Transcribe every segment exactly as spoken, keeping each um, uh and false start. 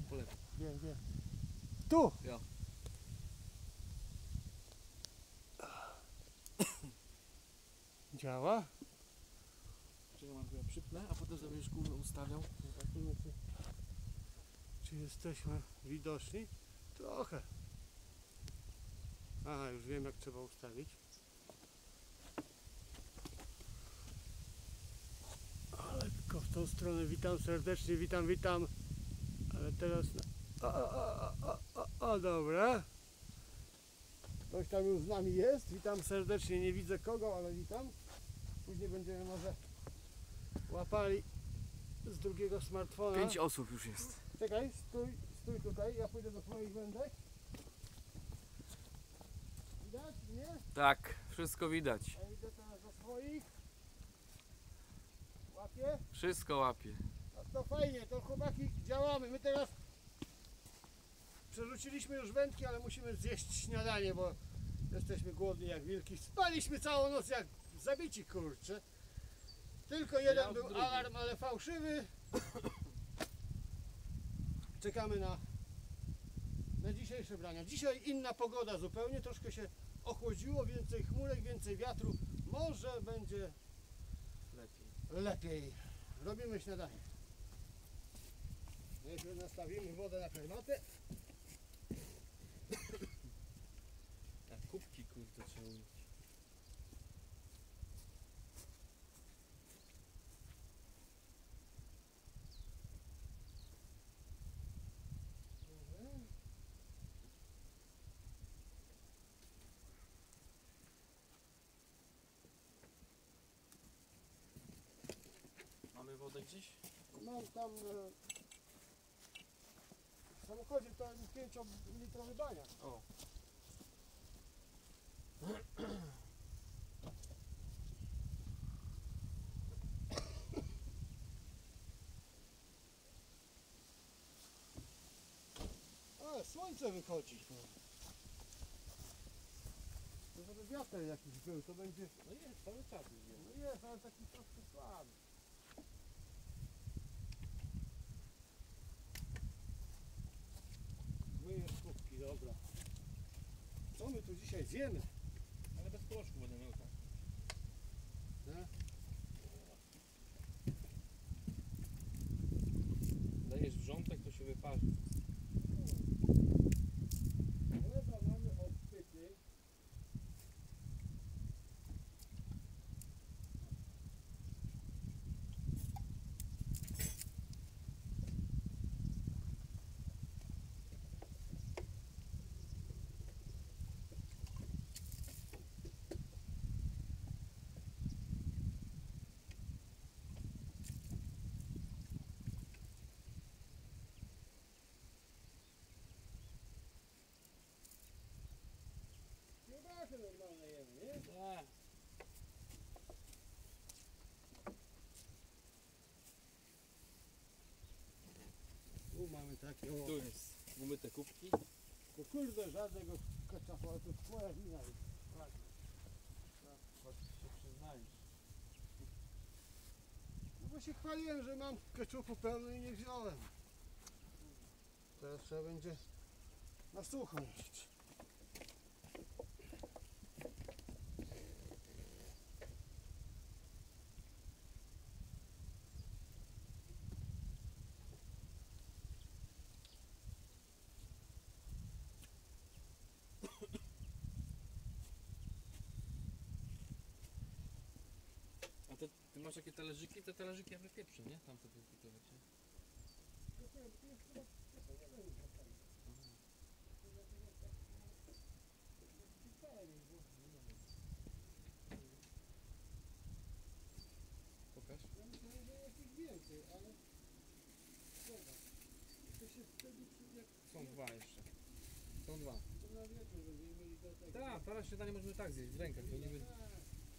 po lewo. Wiem, wiem. Tu! Ja. Działa? Czego mam chyba przypnę, a potem sobie już głowę ustawiał. Zobaczymy, czy, czy jesteśmy widoczni. Trochę. Aha, już wiem, jak trzeba ustawić. Ale tylko w tą stronę. Witam serdecznie, witam, witam. Ale teraz... O, o, o, o, o, o, dobra. Ktoś tam już z nami jest. Witam serdecznie, nie widzę kogo, ale witam. Później będziemy może łapali z drugiego smartfona. Pięć osób już jest. Czekaj, stój, stój tutaj, ja pójdę do swoich wędek. Widać mnie? Tak, wszystko widać. Ja idę teraz do swoich. Łapię. Wszystko łapie. No to fajnie, to chłopaki działamy. My teraz przerzuciliśmy już wędki, ale musimy zjeść śniadanie, bo jesteśmy głodni jak wilki. Spaliśmy całą noc jak zabici, kurcze. Tylko jeden Ja był drugi. alarm, ale fałszywy. Czekamy na, na dzisiejsze brania. Dzisiaj inna pogoda zupełnie, troszkę się ochłodziło, więcej chmurek, więcej wiatru. Może będzie Lepiej. lepiej. Robimy śniadanie. Najpierw nastawimy wodę na herbatę. Tak, kubki kurde trzeba mieć. Mamy wodę gdzieś? Mam tam e, w samochodzie to pięciolitrowy baniak. O. A, słońce wychodzi. To żeby wiatr jakiś był, to będzie... No jest, cały czas jest. No jest, ale taki troszkę słaby. Myjesz kubki, dobra. Co my tu dzisiaj zjemy? Ale bez proszku będę miał, tak? Nie? Dajesz wrzątek, to się wyparzy. Chleba mamy odpyty. Kiełbasy normalne jemy, nie? Tak. Tu mamy takie o... Tu jest umyte kubki. To kurde, żadnego ketchupu, ale to jest twoja wina. Tak. Chodź się przyznajesz. No bo się chwaliłem, że mam ketchupu pełno i nie wziąłem. Teraz trzeba będzie na sucho jeść. A te, ty masz takie talerzyki? Te talerzyki ja wypieprzę, nie? Tam to wypitować, nie? Pokaż. Ja myślałem, że jakieś więcej, ale... Dobra. To się wtedy przy... jak... Są dwa jeszcze. Są dwa. To na wieczór będziemy mieli do tego. Tak, teraz śniadanie możemy tak zjeść w rękach. To nie będzie... Tak.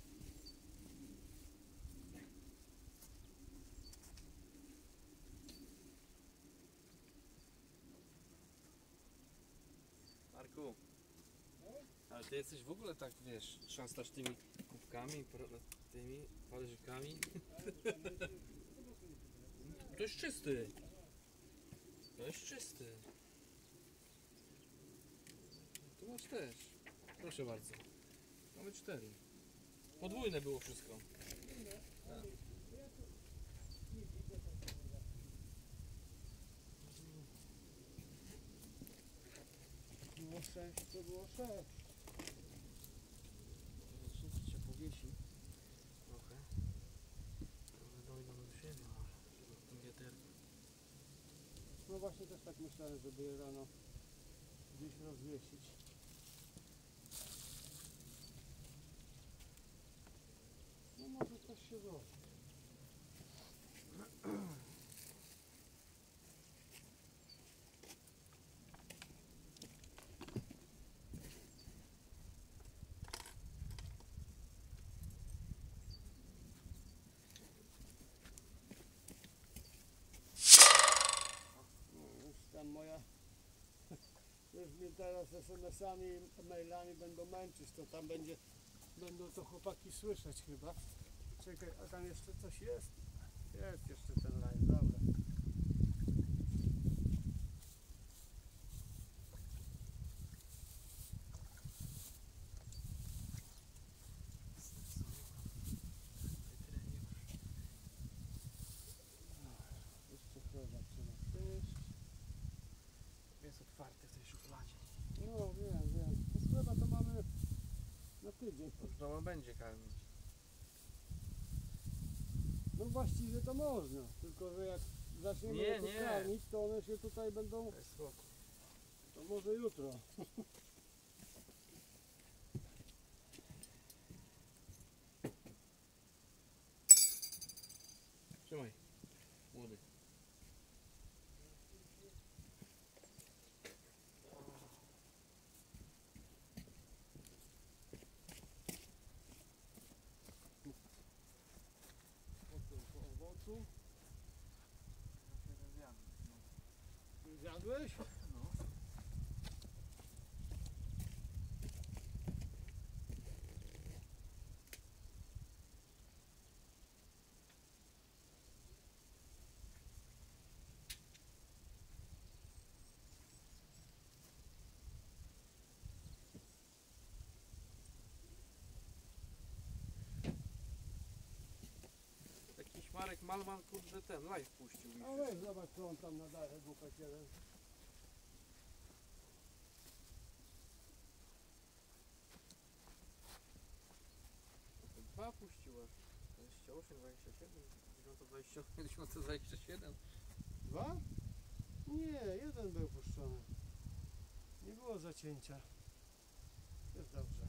Marku, No? ale ty jesteś w ogóle tak, wiesz, trzastasz tymi kubkami, pro- tymi talerzykami. Ale to tam będzie... To jest czysty. No jest czysty. Tu masz też. Proszę bardzo. Mamy cztery. Podwójne było wszystko. Tak. Było sześć, to było sześć. Zobaczymy, się powiesi. Trochę. One dojdą do siebie może. W tym wiaterku. No właśnie też tak myślałem, żeby je rano gdzieś rozwiesić. No może coś się zrobi. No już tam moja już mnie teraz es em esami, mailami będą męczyć, to tam będzie będą to chłopaki słyszeć chyba. Czekaj, a tam jeszcze coś jest? Jest jeszcze ten live, dobra. Jeszcze chleba trzeba zjeść. Jest otwarty w tej szufladzie. No wiem, wiem. No chleba to mamy na tydzień. Już doма będzie karmić. No właściwie to można, tylko że jak zaczniemy Nie, je tu nie. karmić, to one się tutaj będą, Daj spokój. to może jutro. Trzymaj. Młody. Potem po owocu. Ja się Zjadłeś? No. Jakiś Marek Malman, kurde, ten live puścił mi. A weź zobacz, co on tam nadaje, głupek jeden. Dwa puściła. dwadzieścia osiem, dwadzieścia siedem, dwadzieścia osiem, dwadzieścia siedem. Dwa? Nie, jeden był puszczony. Nie było zacięcia. Jest dobrze.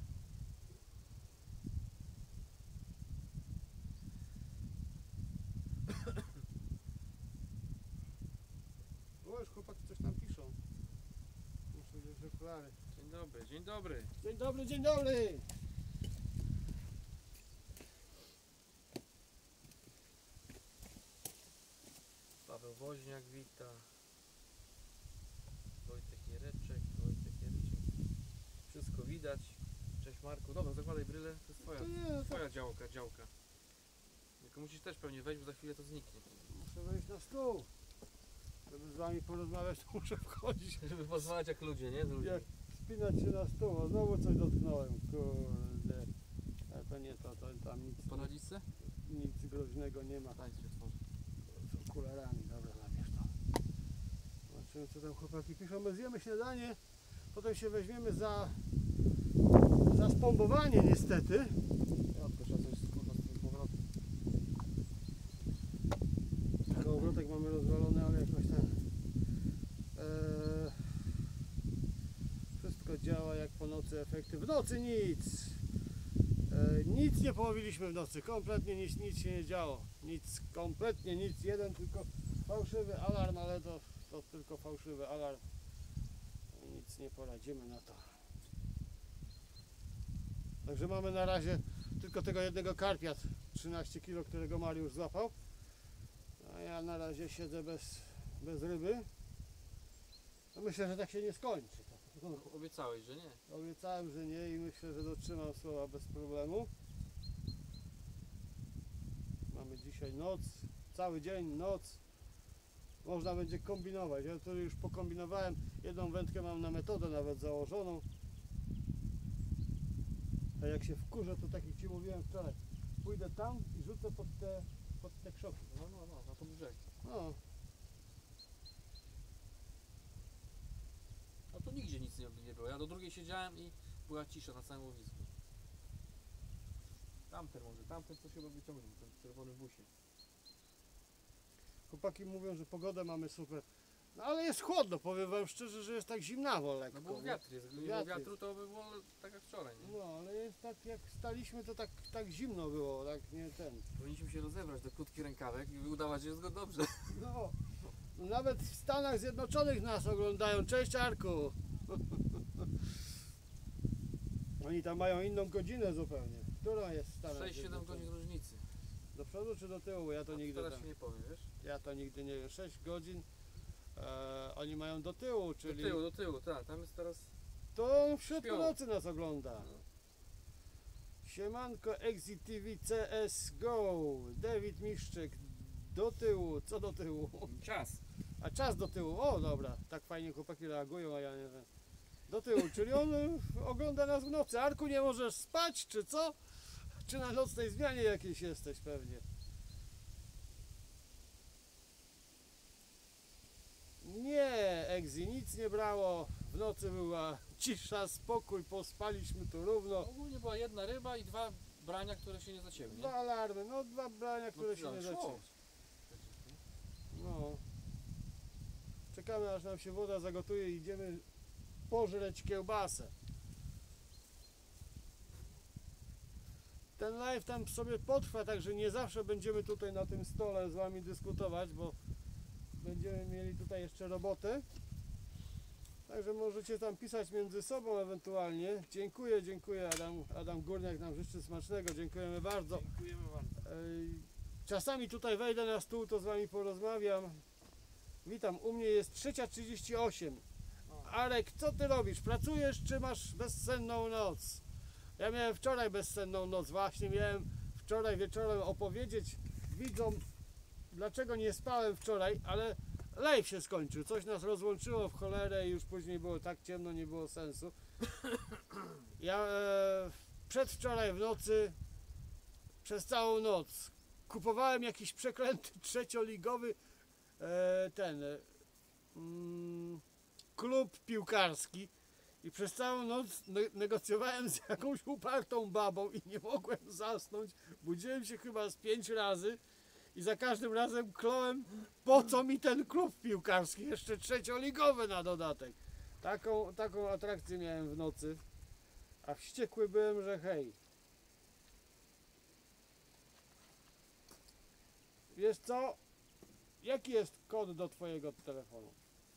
O, już chłopaki coś tam piszą. Muszę wziąć okulary. Dzień dobry, dzień dobry. Dzień dobry, dzień dobry! Paweł Woźniak wita. Wojtek Jereczek, Wojtek Jereczek. Wszystko widać. Cześć Marku. Dobra, zakładaj brylę. To jest twoja, To nie, twoja działka, działka. Tylko musisz też pewnie wejść, bo za chwilę to zniknie. muszę wejść na stół. Żeby z wami porozmawiać, to muszę wchodzić. Żeby pozwalać jak ludzie, nie? Z ludźmi. Jak spinać się na stół, o znowu coś dotknąłem, kurde. Ale to nie to, to tam nic, Poradzisz se? nic groźnego nie ma. Daj się otworzy. Z okularami, dobra, zabierz to. Zobaczymy, co tam chłopaki piszą. My zjemy śniadanie, potem się weźmiemy za, za spombowanie niestety. Ja tylko trzeba coś kurwa z tym powrotem. Kołowrotek mamy rozwalony, ale jakoś ten... Eee, wszystko działa jak po nocy, efekty. W nocy nic! E, nic nie połowiliśmy w nocy, kompletnie nic, nic się nie działo. Nic, kompletnie nic, jeden tylko fałszywy alarm, ale to, to tylko fałszywy alarm. Nic nie poradzimy na to. Także mamy na razie tylko tego jednego karpia, trzynaście kilo, którego Mariusz złapał. A ja na razie siedzę bez, bez ryby. No myślę, że tak się nie skończy. Obiecałeś, że nie? Obiecałem, że nie i myślę, że dotrzymam słowa bez problemu. Mamy dzisiaj noc, cały dzień, noc. można będzie kombinować. Ja to już pokombinowałem, jedną wędkę mam na metodę nawet założoną. A jak się wkurzę, to tak jak Ci mówiłem wczoraj, pójdę tam i rzucę pod te, pod te krzoki. No, no, no, na pod brzeg. No, A tu nigdzie nic nie, nie było. Ja do drugiej siedziałem i była cisza na całym łowisku. Tamten może, tamten coś chyba wyciągnął, ten w czerwonym busie. chłopaki mówią, że pogodę mamy super. No ale jest chłodno, powiem Wam szczerze, że jest tak zimnawo lekko. No bo nie? wiatr jest, gdyby nie Wiatr było wiatru jest. to by było tak jak wczoraj, nie? No, ale jest tak, jak staliśmy, to tak, tak zimno było, tak nie ten. Powinniśmy się rozebrać do krótkich rękawek i udawać, że jest go dobrze. No, nawet w Stanach Zjednoczonych nas oglądają. Cześć Arku! Oni tam mają inną godzinę zupełnie. Która jest w Stanach sześć siedem Zjednoczonych? godzin różnicy. Do przodu czy do tyłu? Ja to A nigdy teraz tam, się nie powiem, wiesz? ja to nigdy nie wiem. sześć godzin e, oni mają do tyłu, czyli Do tyłu, do tyłu, tak, tam jest teraz... to w środku Śpią. nocy nas ogląda. Siemanko Exit T V C S Go, Dawid Miszczyk, do tyłu, co do tyłu? Czas. A czas do tyłu, o dobra, tak fajnie chłopaki reagują, a ja nie wiem. Do tyłu, czyli on y, ogląda nas w nocy. Arku, nie możesz spać, czy co? Czy na nocnej zmianie jakiejś jesteś pewnie? Nie, Exi, nic nie brało. W nocy była cisza, spokój, pospaliśmy tu równo. Ogólnie była jedna ryba i dwa brania, które się nie zacięły, nie? Dwa alarmy, no dwa brania, które się nie szło. zaczęły. No. Czekamy aż nam się woda zagotuje i idziemy pożreć kiełbasę. Ten live tam sobie potrwa, także nie zawsze będziemy tutaj na tym stole z Wami dyskutować, bo będziemy mieli tutaj jeszcze robotę. Także możecie tam pisać między sobą ewentualnie. Dziękuję, dziękuję Adam, Adam Górniak nam życzy smacznego, dziękujemy bardzo. Dziękujemy bardzo. Ej, Czasami tutaj wejdę na stół, to z Wami porozmawiam. Witam, u mnie jest trzecia trzydzieści osiem. Arek, co Ty robisz? Pracujesz czy masz bezsenną noc? Ja miałem wczoraj bezsenną noc, właśnie miałem wczoraj wieczorem opowiedzieć widzom, dlaczego nie spałem wczoraj, ale live się skończył, coś nas rozłączyło w cholerę i już później było tak ciemno, nie było sensu. Ja e, przedwczoraj w nocy, przez całą noc, kupowałem jakiś przeklęty trzecioligowy e, ten e, mm, klub piłkarski i przez całą noc ne- negocjowałem z jakąś upartą babą i nie mogłem zasnąć. Budziłem się chyba z pięć razy i za każdym razem klołem, po co mi ten klub piłkarski, jeszcze trzecioligowy na dodatek. Taką, taką atrakcję miałem w nocy, a wściekły byłem, że hej. Wiesz co? Jaki jest kod do Twojego telefonu?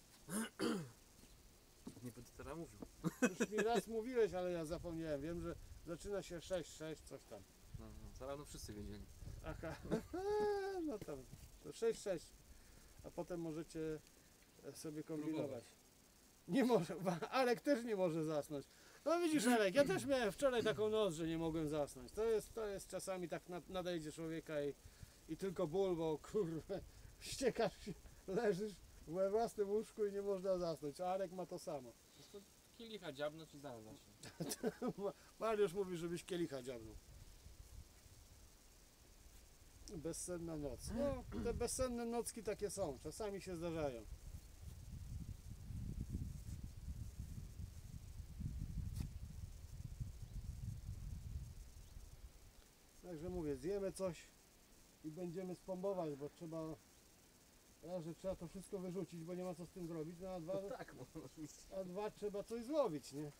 Nie będę teraz mówił. Już mi raz mówiłeś, ale ja zapomniałem. Wiem, że zaczyna się sześć sześć, coś tam. No, no, zarówno wszyscy wiedzieli. Aha, no to, to sześć sześć. A potem możecie sobie kombinować. Próbować. Nie może, Arek też nie może zasnąć. No widzisz Arek, ja też miałem wczoraj taką noc, że nie mogłem zasnąć. To jest, to jest czasami tak nad- nadejdzie człowieka i, i tylko ból, bo kurwa, ściekasz się, leżysz we własnym łóżku i nie można zasnąć. A Arek ma to samo. To kielicha dziabnąć i zaraz się. Mariusz mówi, żebyś kielicha dziabnął. Bezsenna noc. No, te bezsenne nocki takie są. Czasami się zdarzają. Także mówię, zjemy coś i będziemy spombować, bo trzeba... Raz, że trzeba to wszystko wyrzucić, bo nie ma co z tym zrobić, no a dwa, No tak, no oczywiście. a dwa trzeba coś złowić, nie?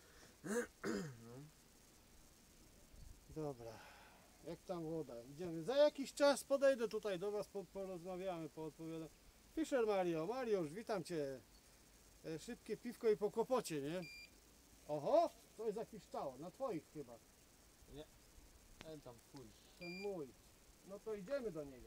Dobra. Jak tam woda? Idziemy. Za jakiś czas podejdę tutaj do Was, po, porozmawiamy, poodpowiadam. Fischer Mario, Mariusz, witam Cię. E, szybkie piwko i po kłopocie, nie? Oho, coś zapiszczało, na Twoich chyba. Ten tam twój. Ten mój. No to idziemy do niego.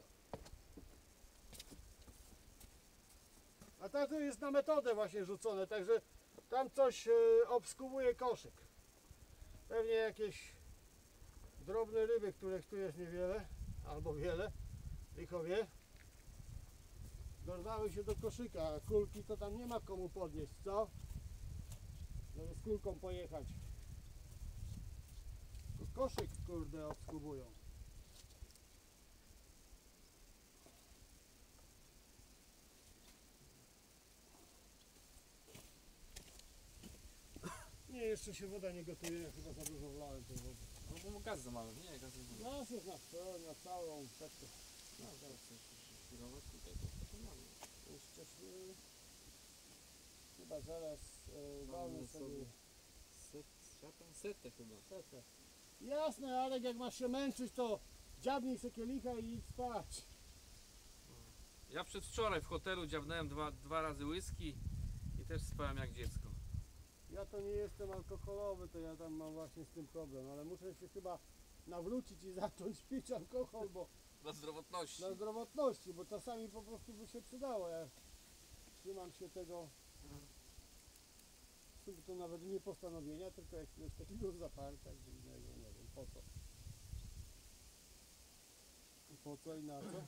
A to jest na metodę właśnie rzucone, także tam coś e, obskubuje koszyk. Pewnie jakieś drobne ryby, których tu jest niewiele, albo wiele, licho wie. dorwały się do koszyka, a kulki to tam nie ma komu podnieść, co? Żeby z kulką pojechać. Tylko koszyk, kurde, obskubują. Nie, jeszcze się woda nie gotuje, ja chyba za dużo wlałem tej wody. No bo gaz za mały, nie? Gaz za mały. Nas jest na, co, na całą setkę. No teraz chcesz chwilować tutaj, to to mamy. Jeszcze y, chyba zaraz y, Mamy walnę sobie sobie set, szatan? Setę chyba. setę. Jasne, Alek, jak masz się męczyć, to dziabnij se kielicha i idź spać. Ja przedwczoraj w hotelu dziabnąłem dwa, dwa razy whisky i też spałem jak dziecko. Ja to nie jestem alkoholowy, to ja tam mam właśnie z tym problem, ale muszę się chyba nawrócić i zacząć pić alkohol, bo Dla zdrowotności. dla zdrowotności, bo czasami po prostu by się przydało. Ja trzymam się tego, to nawet nie postanowienia, tylko jakiegoś takiego zaparcia dziwnego, nie wiem po co. Po co i na co?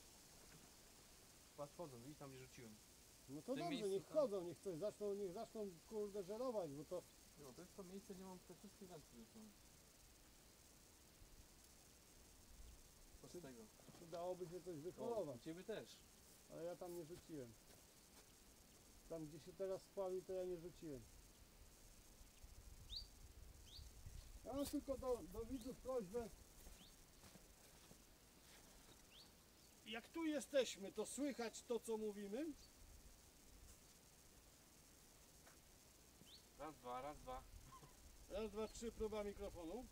Chyba wchodzą, i tam nie rzuciłem. No to W tym dobrze, miejscu niech tam- chodzą, niech coś zaczną, niech zaczną kurde żerować, bo to No to jest to miejsce, gdzie mam te wszystkie wędki rzucone. Co z Czy- tego? przydałoby się coś O, wyholować, u ciebie też. ale ja tam nie rzuciłem. Tam gdzie się teraz spalił, to ja nie rzuciłem. Ja mam tylko do, do widzów prośbę. Jak tu jesteśmy, to słychać to, co mówimy? Raz, dwa, raz, dwa. Raz, dwa, trzy, próba mikrofonu.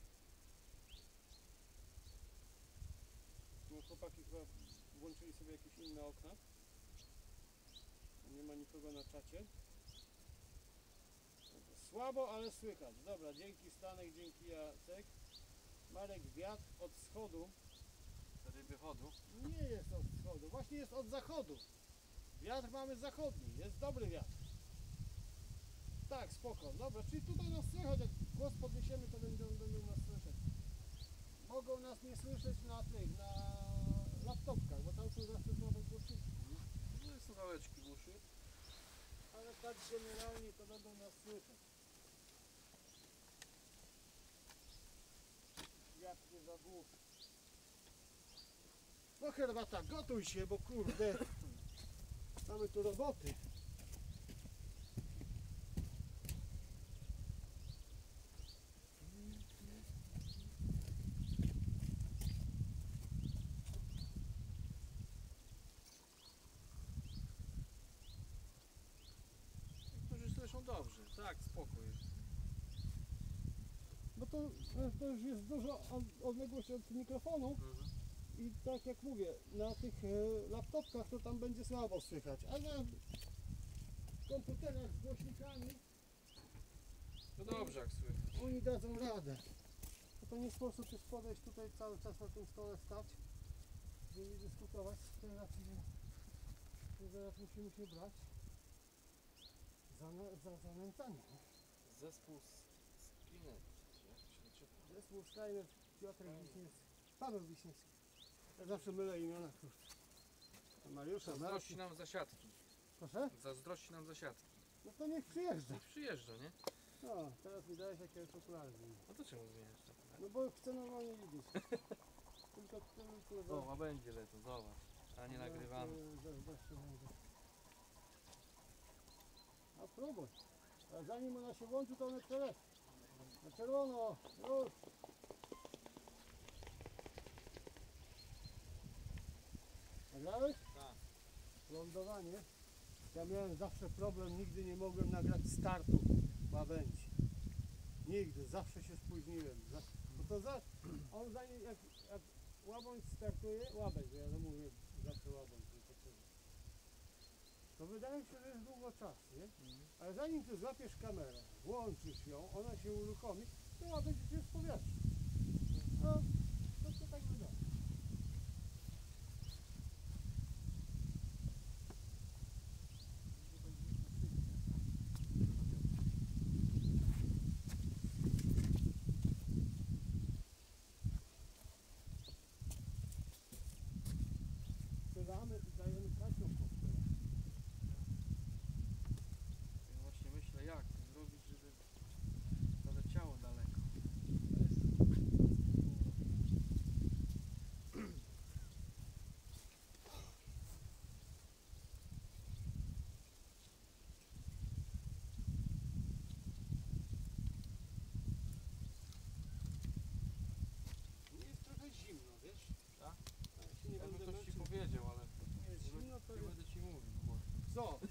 No, chłopaki chyba włączyli sobie jakieś inne okna. Nie ma nikogo na czacie. Słabo, ale słychać. Dobra, dzięki Stanek, dzięki Jacek. Marek, wiatr od wschodu. Ryby chodu. Nie jest od wschodu, właśnie jest od zachodu. Wiatr mamy zachodni, jest dobry wiatr. Tak, spoko. Dobra, czyli tutaj nas słychać, jak głos podniesiemy, to będą, będą nas słyszeć. Mogą nas nie słyszeć na tych, na laptopkach, bo tam są zawsze słabe głośniki. No i słuchaweczki w uszy. Ale tak generalnie to będą nas słyszeć. Jak nie zagłuszy. No herbata, gotuj się, bo kurde, mamy tu roboty. Niektórzy słyszą dobrze. Tak, spoko jest. Bo to, to już jest dużo od- odległość od mikrofonu. Mhm. I tak jak mówię, na tych e, laptopkach to tam będzie słabo słychać, a na komputerach z głośnikami To dobrze jak słychać. oni dadzą radę. To, to nie sposób jest podejść tutaj cały czas na tym stole stać, żeby nie dyskutować z tej racji, że, że zaraz musimy się brać za, na- za zanęcanie. Zespół Skinner. Jak to się nazywa? Zespół Skynet, Piotr Wiśniewski, Paweł Wiśniewski. Ja zawsze mylę imiona, kurczę. Mariusza, Marki. Zazdrości nam zasiadki. Proszę? Zazdrości nam zasiadki. No to niech przyjeżdża. Niech przyjeżdża, nie? No, teraz mi dałeś jakie popularne. No to czemu zmieniasz tak? No bo chcę normalnie widzieć. Tylko tylko O, a będzie lecą, zobacz. A nie nagrywamy. A próbuj. A zanim ona się włączy, to one przeleci. Na czerwono. Już. Nagrałeś? Tak. Lądowanie. Ja miałem zawsze problem, nigdy nie mogłem nagrać startu łabędzi. Nigdy, zawsze się spóźniłem. Za- Bo to za, on zanim, jak, jak łabędź startuje, łabędź, bo ja to mówię zawsze łabędź, nie potrzebne. To wydaje mi się, że jest długo czasu, nie? Ale zanim ty złapiesz kamerę, włączysz ją, ona się uruchomi, to łabędź już jest w powietrzu. No, to, to tak wygląda. Sprzedamy i dajemy taśmą po co?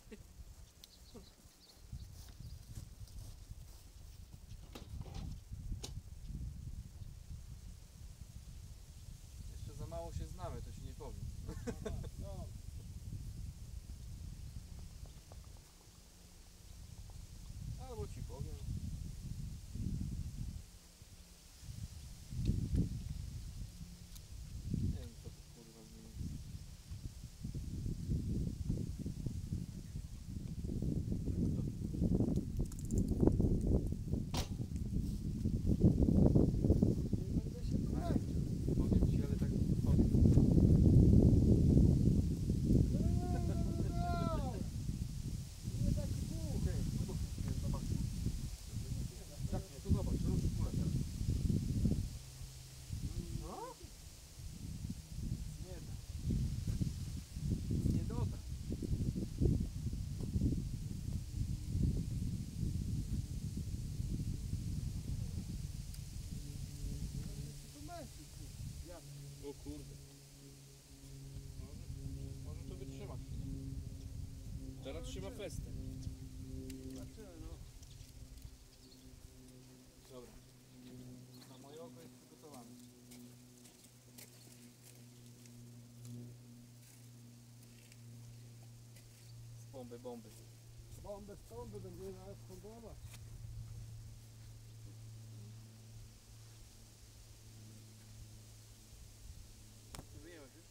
Jeszcze za mało się znamy, to ci nie powiem. Aha, no. Albo ci powiem. Nie wiem co to kurwa zmieni. Nie będę się tu męczył. Powiem ci, ale tak powiem. Nie tak buch. Zobacz. Jak nie, to zobacz, rusz kulę teraz. No? Nic nie da. Nic nie doda. Tu męczył, kurwa. Ja. O kurde. Może, może to wytrzymać. Teraz trzyma festę. Zobaczymy, no. Dobra. Na moje oko jest przygotowane. Z bomby, bomby. Bombę z bomby będziemy zaraz próbować. Ty wyjąłeś już?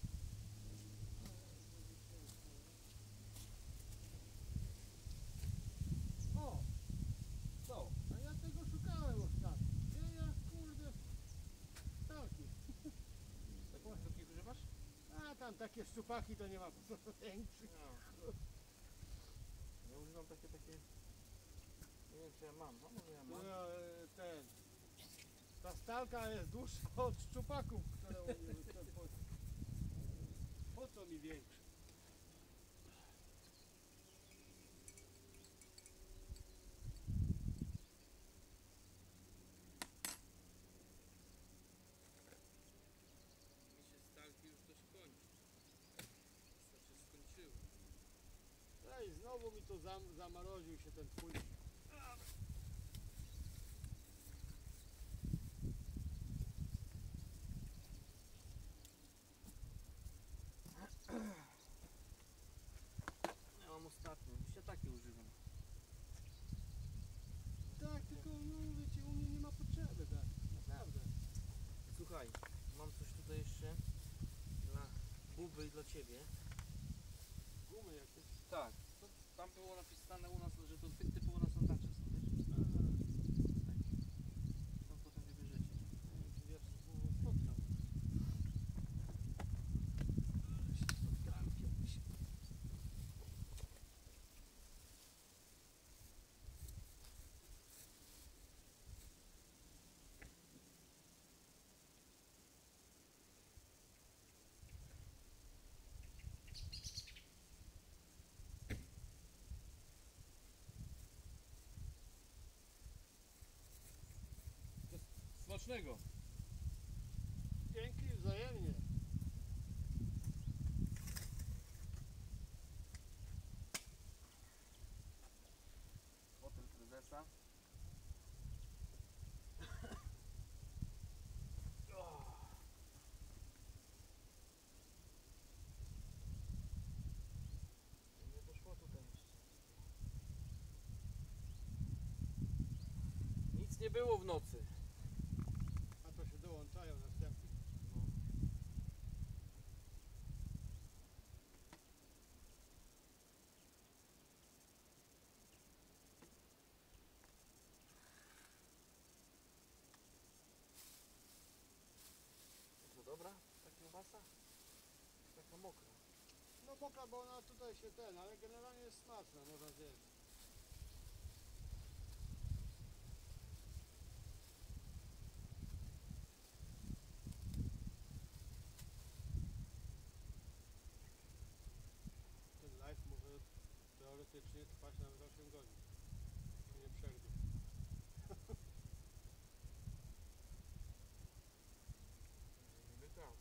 O! Co? A ja tego szukałem ostatnio. Gdzie ja, kurde, taki. Takich krótkich używasz? A tam takie szczupaki to nie ma po co większych. No. Ja używam takie, takie... Nie wiem czy ja mam, no może ja No, mam. e, ten. Ta stalka jest dłuższa od szczupaków, które u mnie występują. Po co mi większe? Mi się stalki już też kończy. Znaczy skończyły. Ej, znowu mi to zam, zamroził się ten twój. Ja mam ostatnio, już ja takie używam. Tak, tylko no mówię ci, u mnie nie ma potrzeby, tak. Naprawdę. Słuchaj, mam coś tutaj jeszcze dla Buby i dla ciebie. Gumy jakieś. Tak, to tam było napisane u nas, że to ty- typu u nas sondaże są, wiesz? Tak. To potem wybierzecie. Ja się z Gumą spotkam. Ale się spotkałem kiedyś. Smacznego! Dzięki wzajemnie. Hotel prezesa. Nie doszło tutaj jeszcze. Nic nie było w nocy. A to się dołączają następnie. No. To dobra? Ta kiełbasa? Taka mokra. No boka, bo ona tutaj się ten, ale generalnie jest smaczna, można zjeść. Ten live może teoretycznie trwać nawet osiem godzin. Nie przerwie. Niby tak.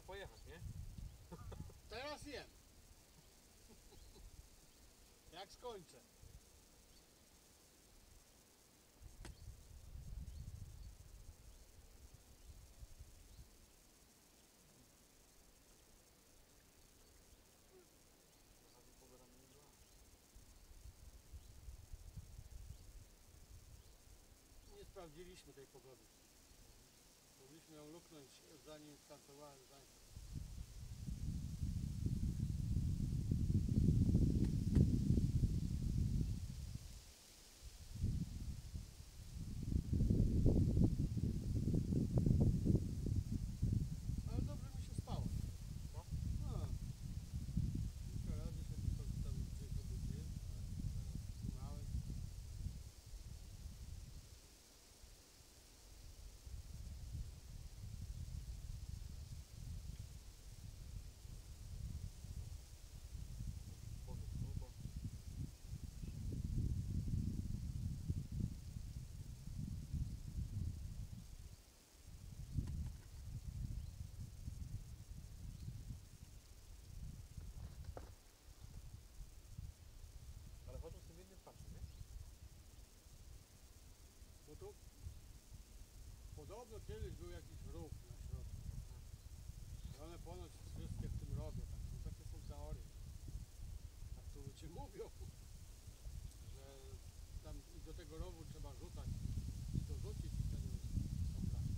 pojechać, nie? Teraz jem. Jak skończę. Zasadzie pogoda mnie nie była. Nie sprawdziliśmy tej pogody. Mogliśmy ją luknąć zanim startowałem zanim. Ale dobrze mi się spało. No. No. Kilka razy się tylko tam gdzieś obudziłem, ale teraz trzymałem. Pomysł, no bo ale chodzą z tym jednym pasem, nie? Bo tu podobno kiedyś był jakiś rów na środku. I one ponoć wszystkie w tym robią. Tak, no, takie są teorie. Tak to ludzie mówią, że tam i do tego rowu trzeba rzucać i to rzucić i wtedy są braki.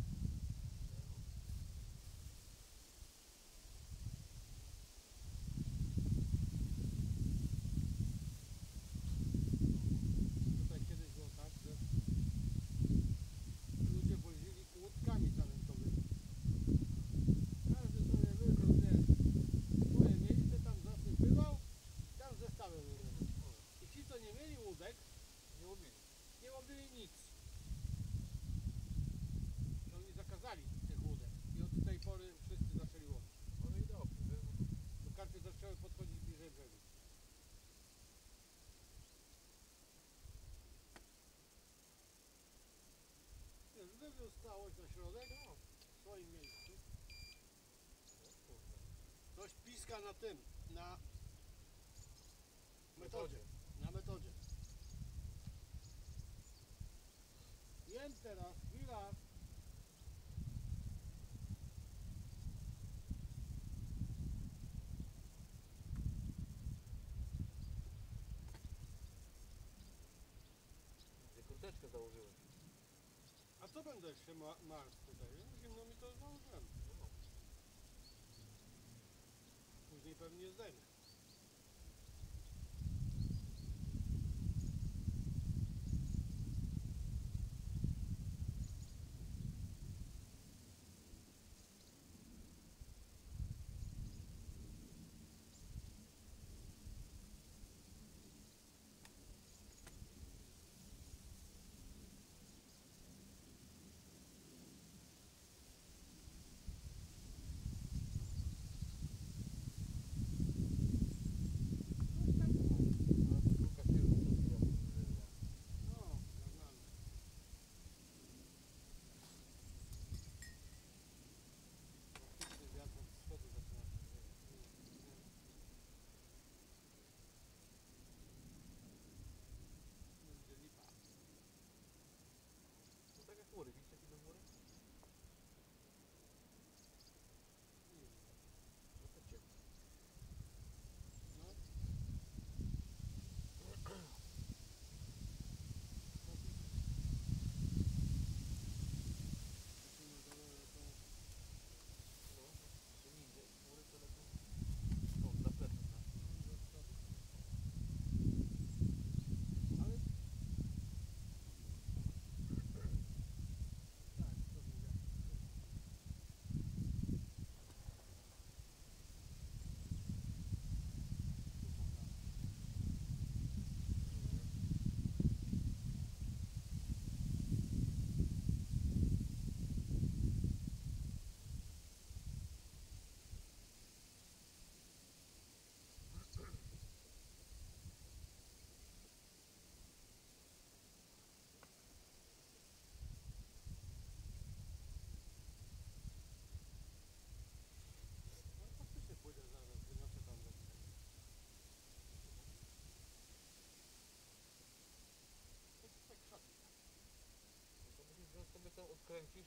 Tutaj kiedyś było tak, że ludzie wozili łódkami zanętowymi. Każdy sobie wybrał te swoje miejsce, tam zasypywał i tam zestawy wybrał. I ci, co nie mieli łódek, Nie umieli. nie łowili nic. I oni zakazali tych łódek. I od tej pory wszyscy zaczęli łowić. No i dobrze, wiesz, bo to Bo karpie zaczęły podchodzić bliżej brzegu. Wiesz, wywiózł całość na środek, no, w swoim miejscu. o kurde. Ktoś piska na tym, na Metodzie. metodzie. Na metodzie. Jem teraz, chwila. Gdzie kurteczkę założyłem. A co będę się ma martw tutaj? Zimno mi to założyłem. No. Później pewnie zdejmę.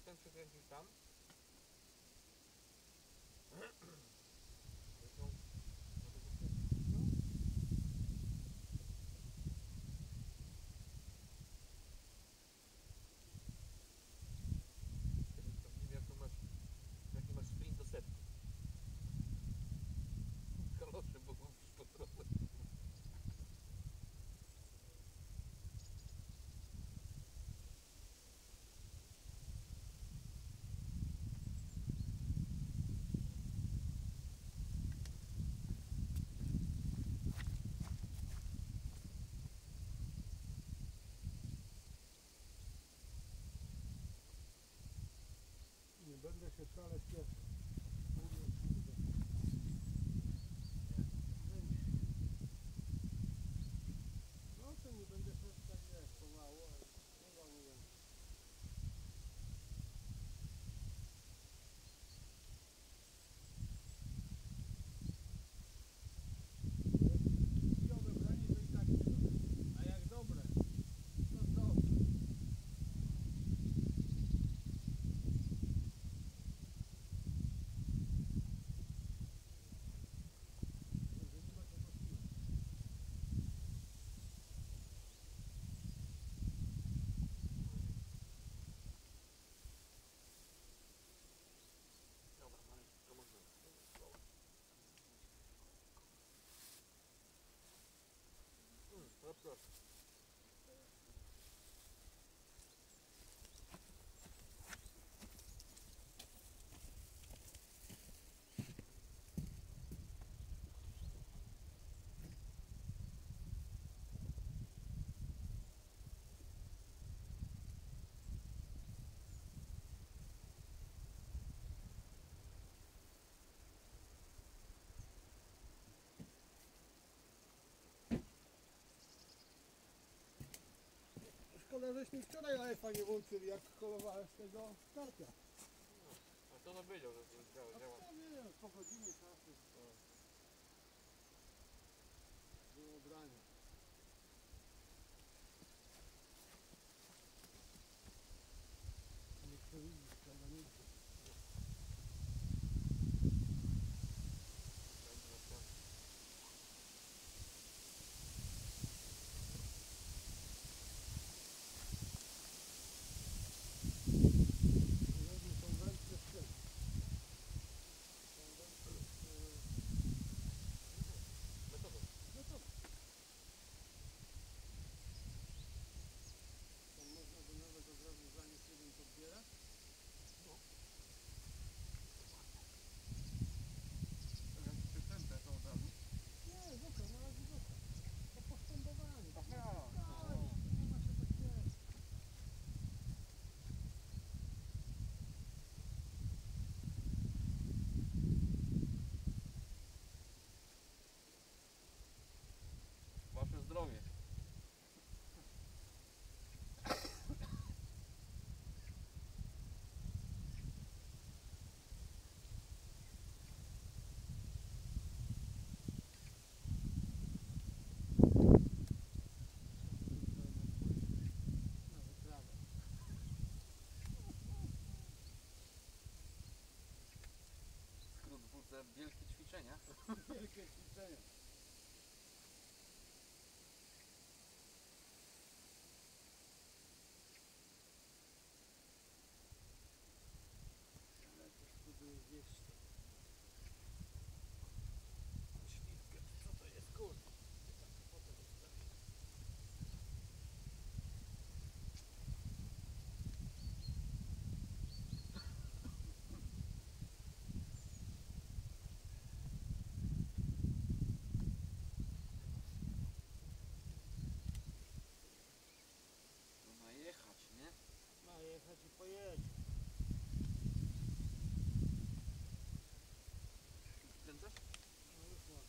ten przekręcił tam. Zresztą, no to jest. Kiedyś sprawdzili, jak to masz, jaki masz sprint do setki. Kalosze, bo mówisz po drodze. Nie będę się wcale śpieszył. No to nie będę się tak wiesz, pomału, ale chyba nie wiem. I odebranie to i tak nie dobre. A jak dobre, to dobrze. Że nie ma czego śpiewać. Dobra, mamy, to można. Hmm, no proszę. Szkoda, żeśmy wczoraj live'a nie włączyli, jak kolowałem z tego karpia. A to on wiedział, że to działa. A działa. co nie wiem, po godzinie czasu było branie. Nie chcę widzieć, chyba nigdy. Będzie następny. Żadne są wędki w tym. Są wędki Metodą. no to tam można by nawet od razu zanieść jeden podbierać. Jak przystępne to od razu. Nie, zoka, na razie zoka. Po postępowaniu. Aha. Tak, nie ma się tak śpieszyć. Wasze zdrowie. Na wyprawę. Skrót W C, wielkie ćwiczenia. Wielkie ćwiczenie. Ale to spróbuję zjeść to. Śliwkę, co to jest, kurde? Tak, potem zostawię. No ma jechać, nie? Ma jechać i pojedzie. Kręcasz? No już mam.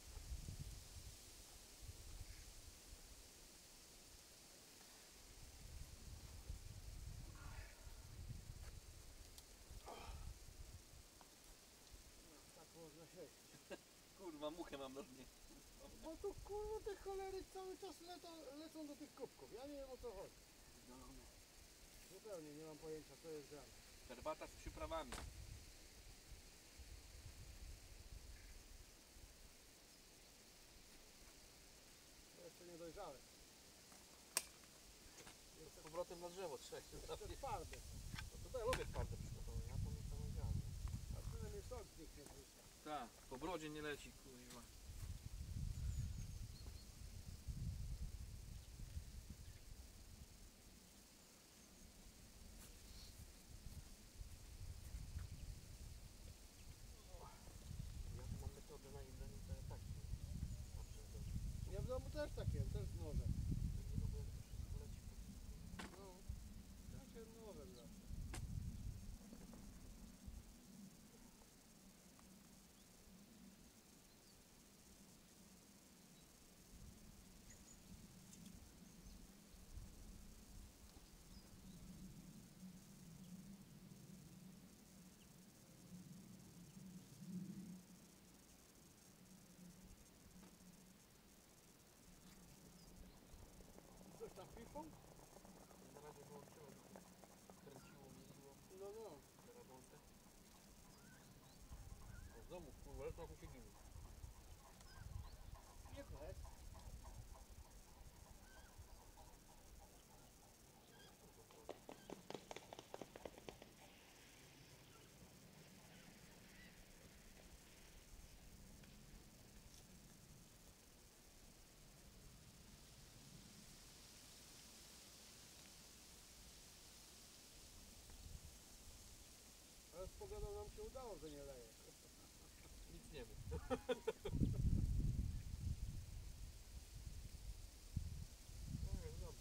No, tak można siedzieć. Kurwa, muchę mam na dnie. Bo tu kurwa te cholery cały czas lecą, lecą do tych kubków. Ja nie wiem o co chodzi. Zupełnie nie mam pojęcia co jest grane. Herbata z przyprawami. To jeszcze nie dojrzałe. Z powrotem na drzewo trzeba się Jeszcze trafić. twarde. No to ja lubię twarde przygotowe, ja to nie powiedziałem. A przynajmniej sok z nich nie wróci. Tak, po brodzie nie leci, kurwa. Ja tu mam metodę na inne, to ja tak. Ja w domu też takie, też z nożem. Nie lubię, jak to wszystko leci. No. Ja się nożem zawsze. Coś tam piszą? Na razie wyłączyłem, kręciło, mieliło, No, no. remontę. Z domu, kurwa, ale trochę się ginie. Nie pchać. Ale z pogodą nam się udało, że nie leje. Nic nie mów. No jest dobrze.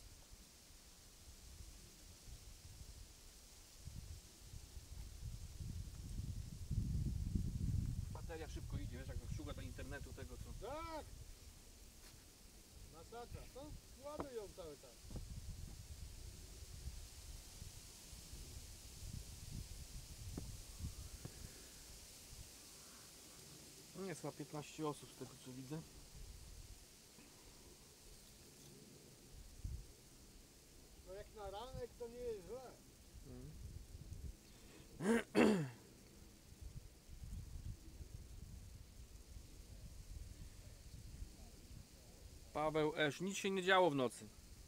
Bateria szybko idzie, wiesz, jak sztuka do internetu tego co. Tak! Masakra. To ładuj ją cały czas. No jest chyba piętnaście osób z tego co widzę. No jak na ranek to nie jest źle. Paweł Esz, nic się nie działo w nocy.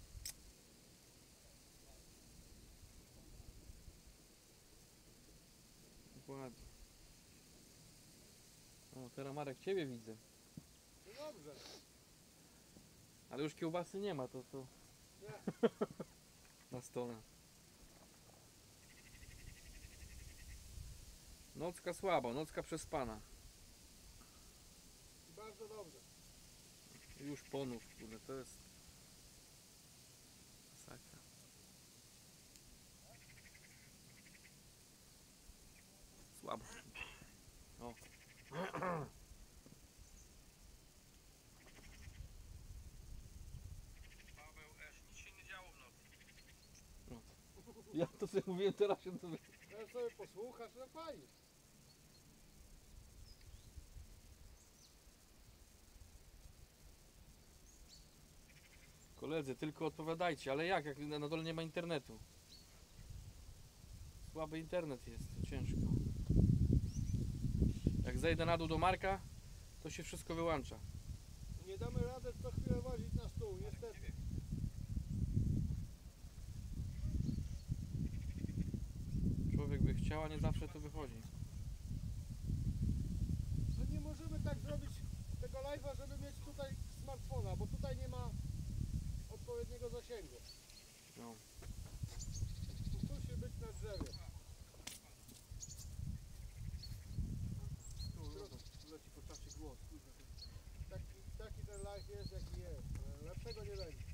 Dokładnie. O, teraz Marek ciebie widzę. No dobrze. Ale już kiełbasy nie ma, to to Nie. na stole. Nocka słabo, nocka przespana. Bardzo dobrze. Już ponów, kurde, to jest masakra. Słabo. O. Paweł Esz, nic się nie działo w nocy. No. Ja to sobie mówiłem, teraz się to... Teraz sobie posłuchasz, no fajnie. Koledzy, tylko odpowiadajcie, ale jak, jak na na dole nie ma internetu? Słaby internet jest, to ciężko. Jak zejdę na dół do Marka, to się wszystko wyłącza. Nie damy rady co chwilę wozić na stół, niestety. Człowiek by chciał, a nie zawsze to wychodzi. No nie możemy tak zrobić tego live'a, żeby mieć tutaj smartfona, bo tutaj nie ma odpowiedniego zasięgu. No. Musi być na drzewie. Tu leci po czasie głos, kurwa. Taki, taki ten live jest jaki jest. ale Lepszego nie będzie.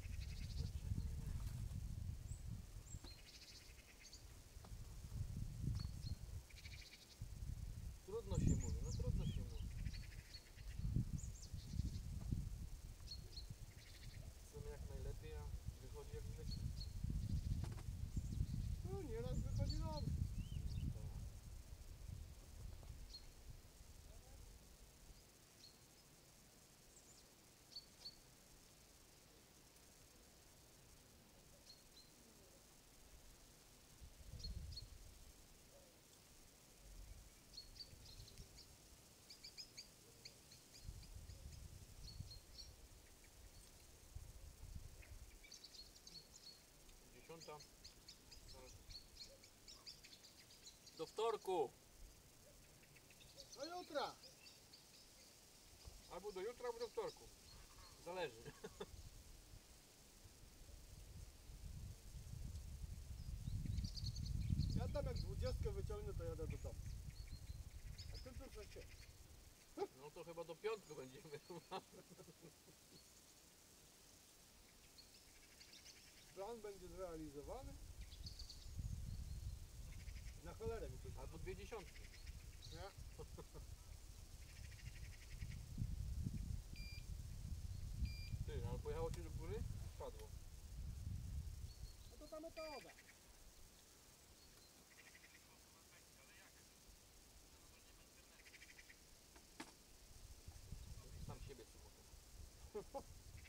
Trudno się mówi, no trudno się mówi. Chcemy jak najlepiej, a wychodzi jak zwykle. No nieraz wychodzi dobrze. piąta. Do wtorku. Do jutra! Albo do jutra, albo do wtorku. Zależy. Ja tam jak dwudziestkę wyciągnę, to jadę do domu. A ty tu co się? No to chyba do piątku będziemy. Plan będzie zrealizowany. Na cholerę mi tu. Albo dwie dziesiątki. Nie? Ty, ale pojechało ci do góry? Spadło. No to ta metoda. Sam siebie przymotam.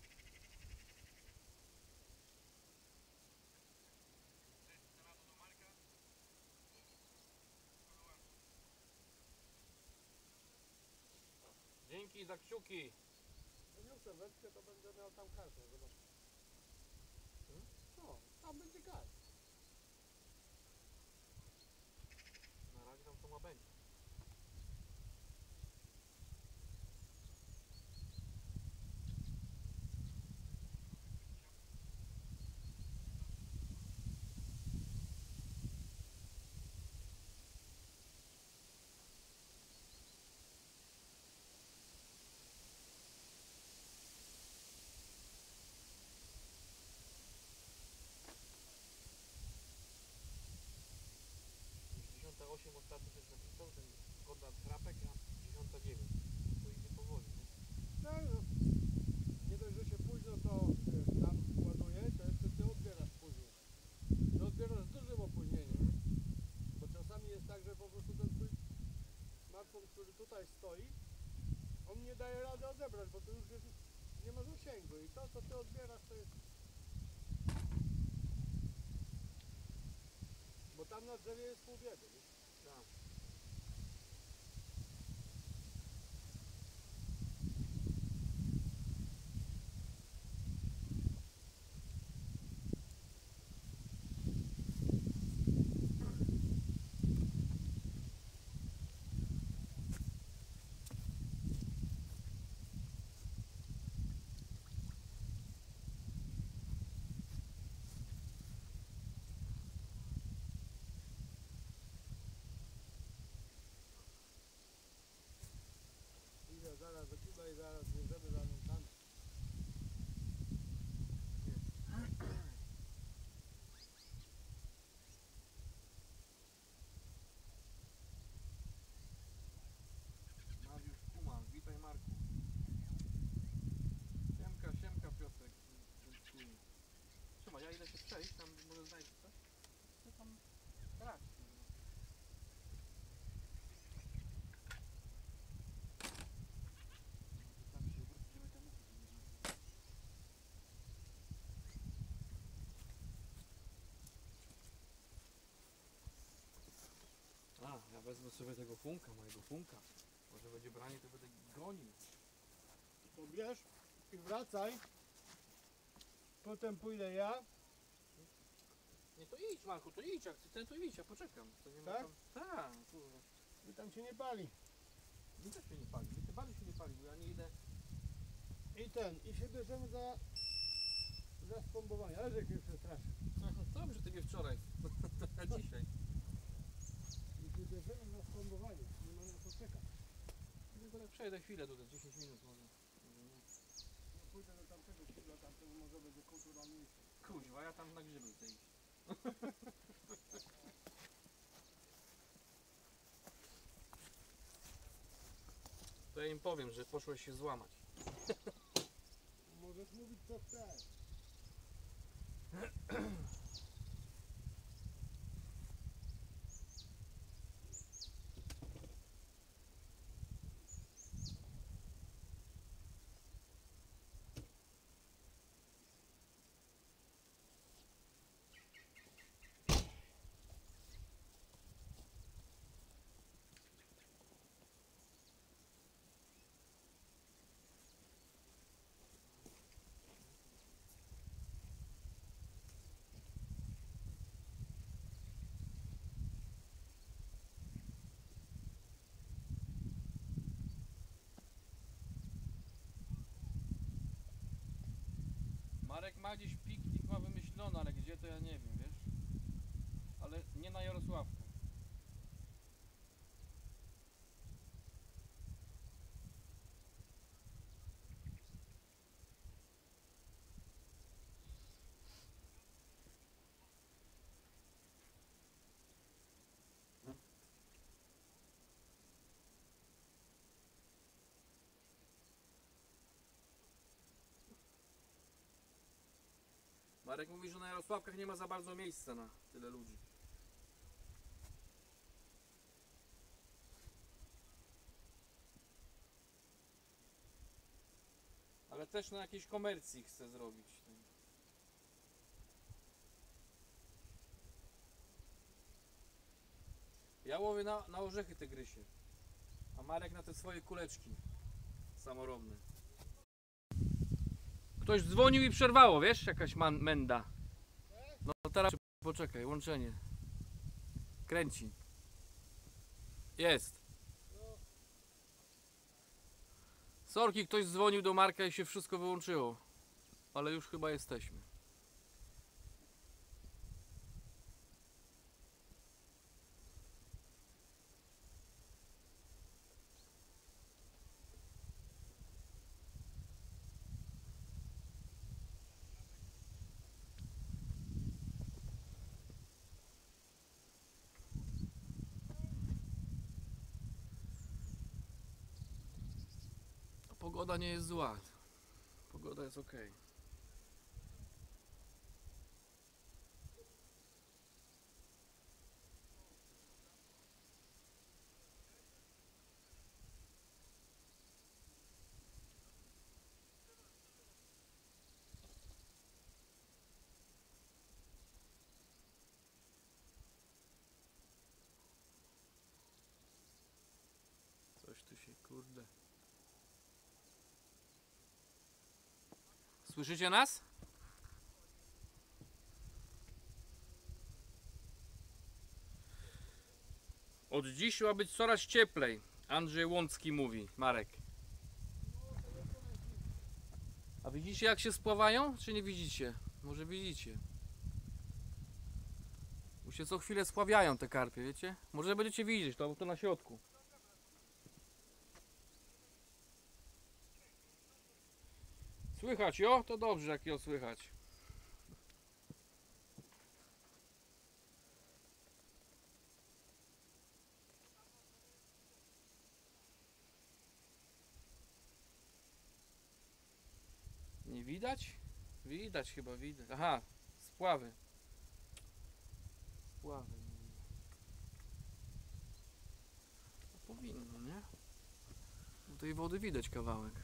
Dzięki za kciuki. Wyniosę wędkę, to będę miał tam kartę. Zobacz. Hmm? No, tam będzie karta. Na razie tam co ma będzie. dziesiąta osiem ostatnio też napisał, ten Konrad Hrapek, a dziesiąta dziewięć. To idzie powoli, nie? Tak, no. Nie dość, że się późno to wiesz, tam ładuje, to jeszcze ty odbierasz później. Ty odbierasz z dużym opóźnieniem. Bo czasami jest tak, że po prostu ten twój smartfon, który tutaj stoi, on nie daje rady odebrać, bo to już jest, nie ma zasięgu i to co ty odbierasz to jest... Bo tam na drzewie jest pół biedy, nie? Tak. Idę zaraz do Kuba i zaraz bierzemy za nią tam. Mariusz Kuman, witaj Marku. Siemka, siemka Piotrek. Dziękuję. Trzymaj, ja idę się przejść, tam może znajdę coś. Co tam grać? Tam się obrócić, żeby te muchy tu nie były. A, ja wezmę sobie tego funka, mojego funka. Może będzie branie, to będę gonił. To bierz i wracaj. Potem pójdę ja. Nie, to idź Marku, to idź, jak chcesz, to idź, ja poczekam. To nie ma Tak? tam... Tak, kurwa. I tam się nie pali. Mi też się nie pali, mi tym bardziej się nie pali, bo ja nie idę... I ten, i się bierzemy za... za spombowanie. Ale żeś mnie przestraszy. Dobrze, ty nie wczoraj, a dzisiaj. I się bierzemy za spombowanie. Nie ma na co czekać. Tylko tak przejdę chwilę tutaj, dziesięć minut może. Może nie. Ja pójdę do tamtego kibla, tamtego może będzie kulturalniejszy. Kuźwa, ja tam na grzyby chcę iść. To ja im powiem, że poszłeś się złamać. Możesz mówić co chcesz. ma gdzieś piknik, ma wymyślony, ale gdzie to ja nie wiem, wiesz? Ale nie na Jarosławkach. Marek mówi, że na Jarosławkach nie ma za bardzo miejsca na tyle ludzi. Ale też na jakiejś komercji chcę zrobić. Ja łowię na, na orzechy tygrysie, a Marek na te swoje kuleczki samorobne. Ktoś dzwonił i przerwało, wiesz? Jakaś man, menda. No teraz poczekaj, łączenie. Kręci. Jest. Sorki, ktoś dzwonił do Marka i się wszystko wyłączyło. Ale już chyba jesteśmy. Pogoda nie jest zła. Pogoda jest ok. Coś tu się kurde. Słyszycie nas? Od dziś ma być coraz cieplej. Andrzej Łącki mówi, Marek. A widzicie jak się spławają? Czy nie widzicie? Może widzicie. Bo się co chwilę spławiają te karpie, wiecie? Może będziecie widzieć to, bo to na środku. Słychać jo? To dobrze jak ją słychać. Nie widać? Widać chyba, widać. Aha, spławy. Spławy. No powinno, nie? Bo tej wody widać kawałek.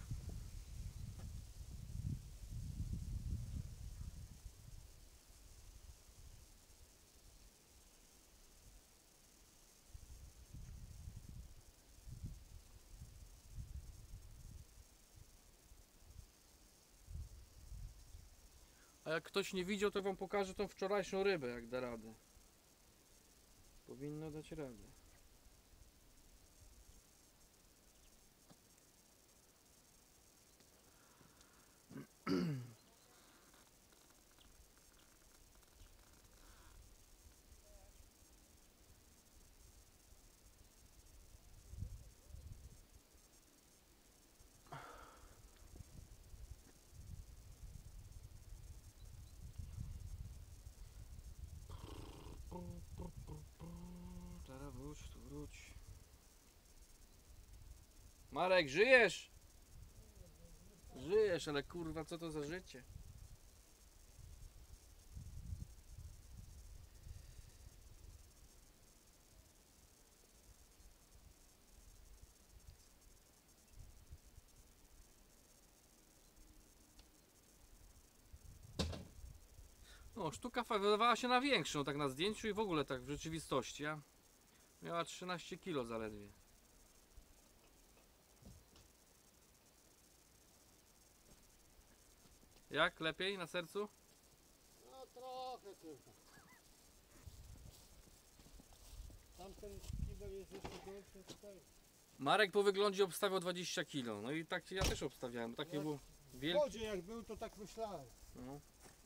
A jak ktoś nie widział, to wam pokażę tą wczorajszą rybę, jak da radę. Powinno dać radę. Teraz wróć, tu wróć. Marek, żyjesz? Żyjesz, ale kurwa, co to za życie? No, sztuka wydawała się na większą, tak na zdjęciu i w ogóle tak w rzeczywistości, a miała trzynaście kilo zaledwie. Jak? Lepiej na sercu? No trochę tylko. Tamten kibel jest jeszcze gorszy tutaj. Marek po wyglądzie obstawiał dwadzieścia kilo, no i tak ja też obstawiałem, bo takie Jak było W wielkie. wodzie jak był, to tak myślałem. No.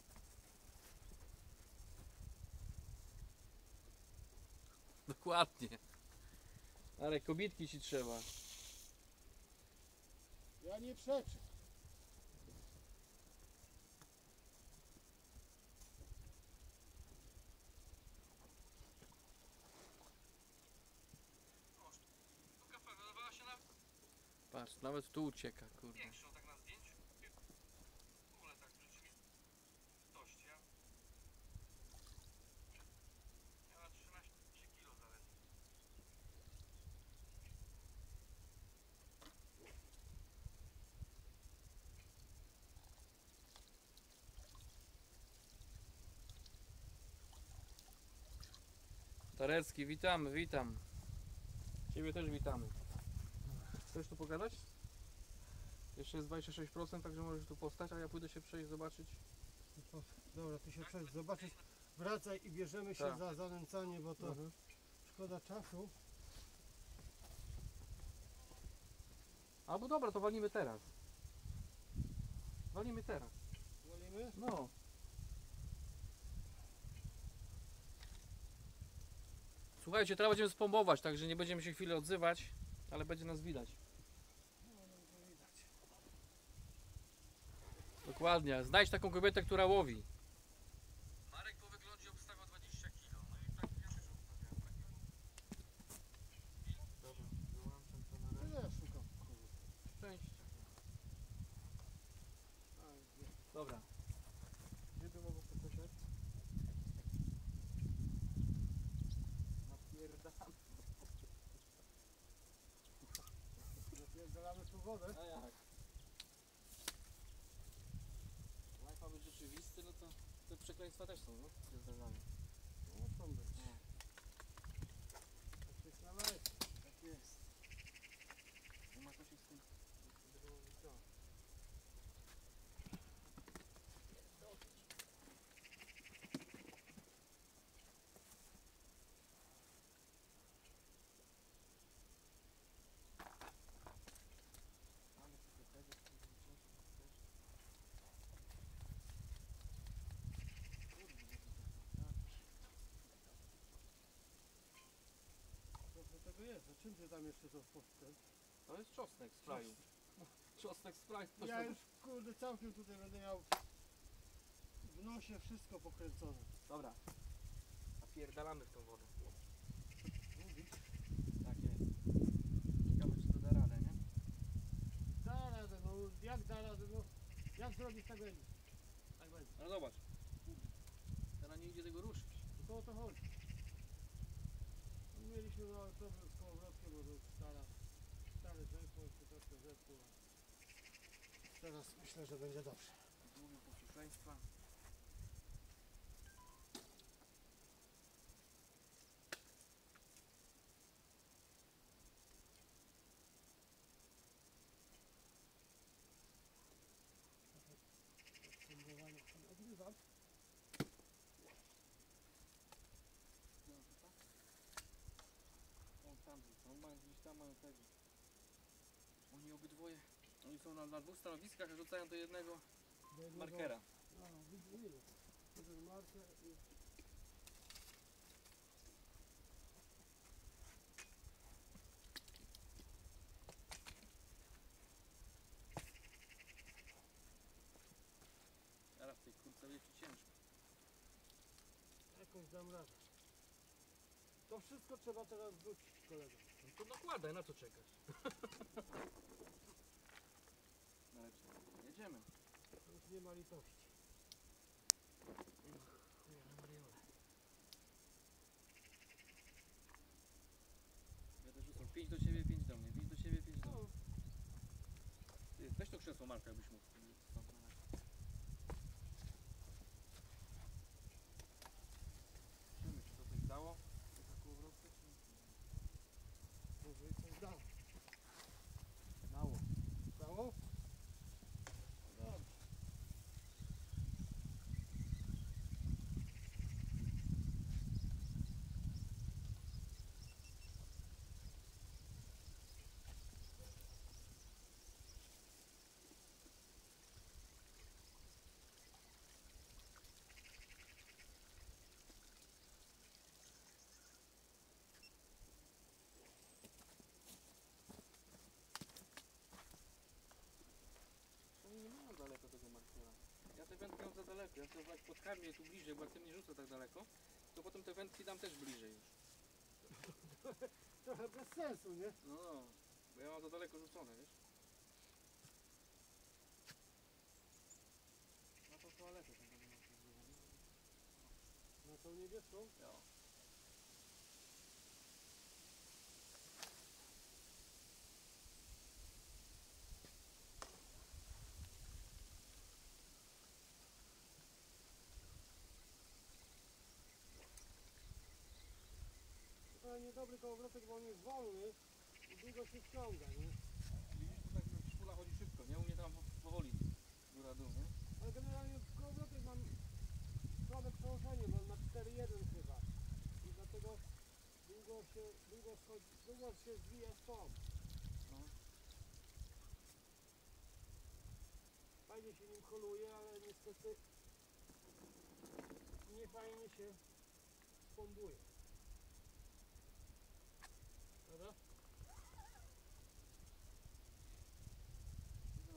Dokładnie. Ale kobitki ci trzeba. Ja nie przeczę. Patrz, nawet tu ucieka, kurde. Większą tak na zdjęciu. W ogóle tak w rzeczywistości. Ja... Miała trzynaście kilo zaledwie. Tarecki, witamy, witam. Ciebie też witamy. Chcesz tu pogadać? Jeszcze jest dwadzieścia sześć procent, także możesz tu postać, a ja pójdę się przejść, zobaczyć. Dobra, ty się przejść, zobaczyć. Wracaj i bierzemy się Tak. za zanęcanie, bo to Mhm. szkoda czasu. Albo dobra, to walimy teraz. Walimy teraz. Wolimy? No. Słuchajcie, teraz będziemy spombować, także nie będziemy się chwilę odzywać, ale będzie nas widać. No, no, widać. Dokładnie. Znajdź taką kobietę, która łowi. Marek po wyglądzie obstawiał dwadzieścia kilo. No i tak ja też obstawiałem takiego. Dobra, wyłączam to na To ja szukam. Kurde. Szczęścia. A, gdzie? Dobra. Gdzie by mogło pokośać? Napierdam. Zapierdalamy tu wodę. A jak? Jak ma być rzeczywisty, no to te przekleństwa też są, no? Się zdarzają. No, muszą być. No. Tak jest na live. Tak jest. Nie ma co się z tym... Mamy trochę tego, trochę ciężko też. Trochę tego jest. A czym ty tam jeszcze to postę? To jest czosnek z fraju. Czosnek z fraju. Ja już kurde całkiem tutaj będę miał w nosie wszystko pokręcone. Dobra. Napierdalamy w tą wodę. Mówisz? Tak jest. Ciekawe, czy to da radę, nie? Da radę, no jak da radę, no jak zrobić tak będzie. Tak będzie. No zobacz. Teraz nie idzie tego ruszyć. To o to chodzi. No, mieliśmy mały problem z kołowrotkiem, bo to stara, stary zepło, jeszcze troszkę zepło. Teraz myślę, że będzie dobrze. Mówił posłuszeństwa. Spróbowanie się odgrywać. No to tak. On tam, on ma gdzieś tam mają tego. Oni obydwoje, oni są na, na dwóch stanowiskach, a rzucają do jednego Do jednego- markera. No, widzę, widzę. Jeden marker i... Teraz w tej kurce będzie ci ciężko. Jakoś dam radę. To wszystko trzeba teraz wrzucić, kolego. No to dokładaj, na co czekasz? No ale co, jedziemy. Już nie ma litości. Chuja na Mariolę. Będę rzucał pięć do ciebie, pięć do mnie, pięć do ciebie, pięć do mnie. No, Ty, weź to krzesło, Marka, jakbyś mógł. Stąd na razie. Zobaczymy, czy to coś dało. Taka kołowrotka, czy nie? może i coś dało. Dało. Dało? Dobrze. daleko. Ja chcę brać pod kamień tu bliżej, bo jak tym nie rzucę tak daleko, to potem te wędki dam też bliżej już. Trochę bez sensu, nie? No, no, bo ja mam to daleko rzucone, wiesz? Na tą toaletę tam będę miał coś zrobione. Na tą niebieską? Ja. To niedobry kołowrotek, bo on jest wolny i długo się ściąga, nie? Widzisz, tu tak szpula chodzi szybko, nie? U mnie tam powoli góra dół, nie? Ale generalnie kołowrotek mam słabe przełożenie, bo on ma cztery jeden chyba. I dlatego długo się, długo schodzi, długo się zwija stąd. No. Fajnie się nim koluje, ale niestety nie fajnie się bombuje. Prawda? No.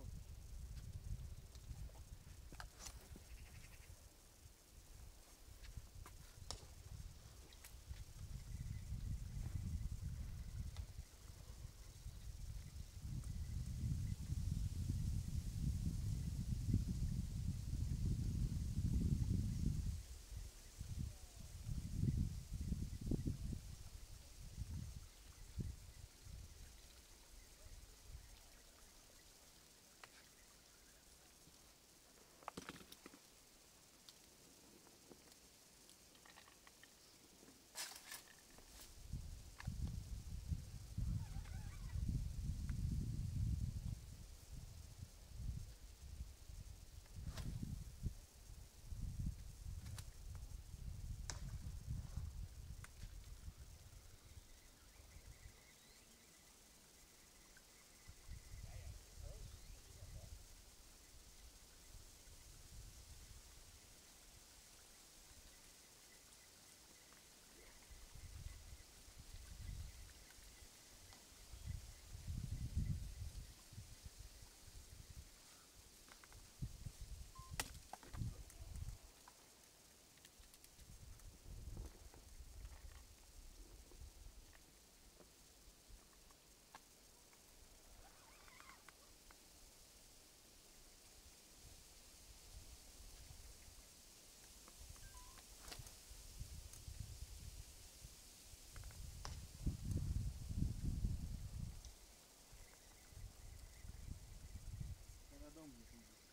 Ja do mnie tu idzie.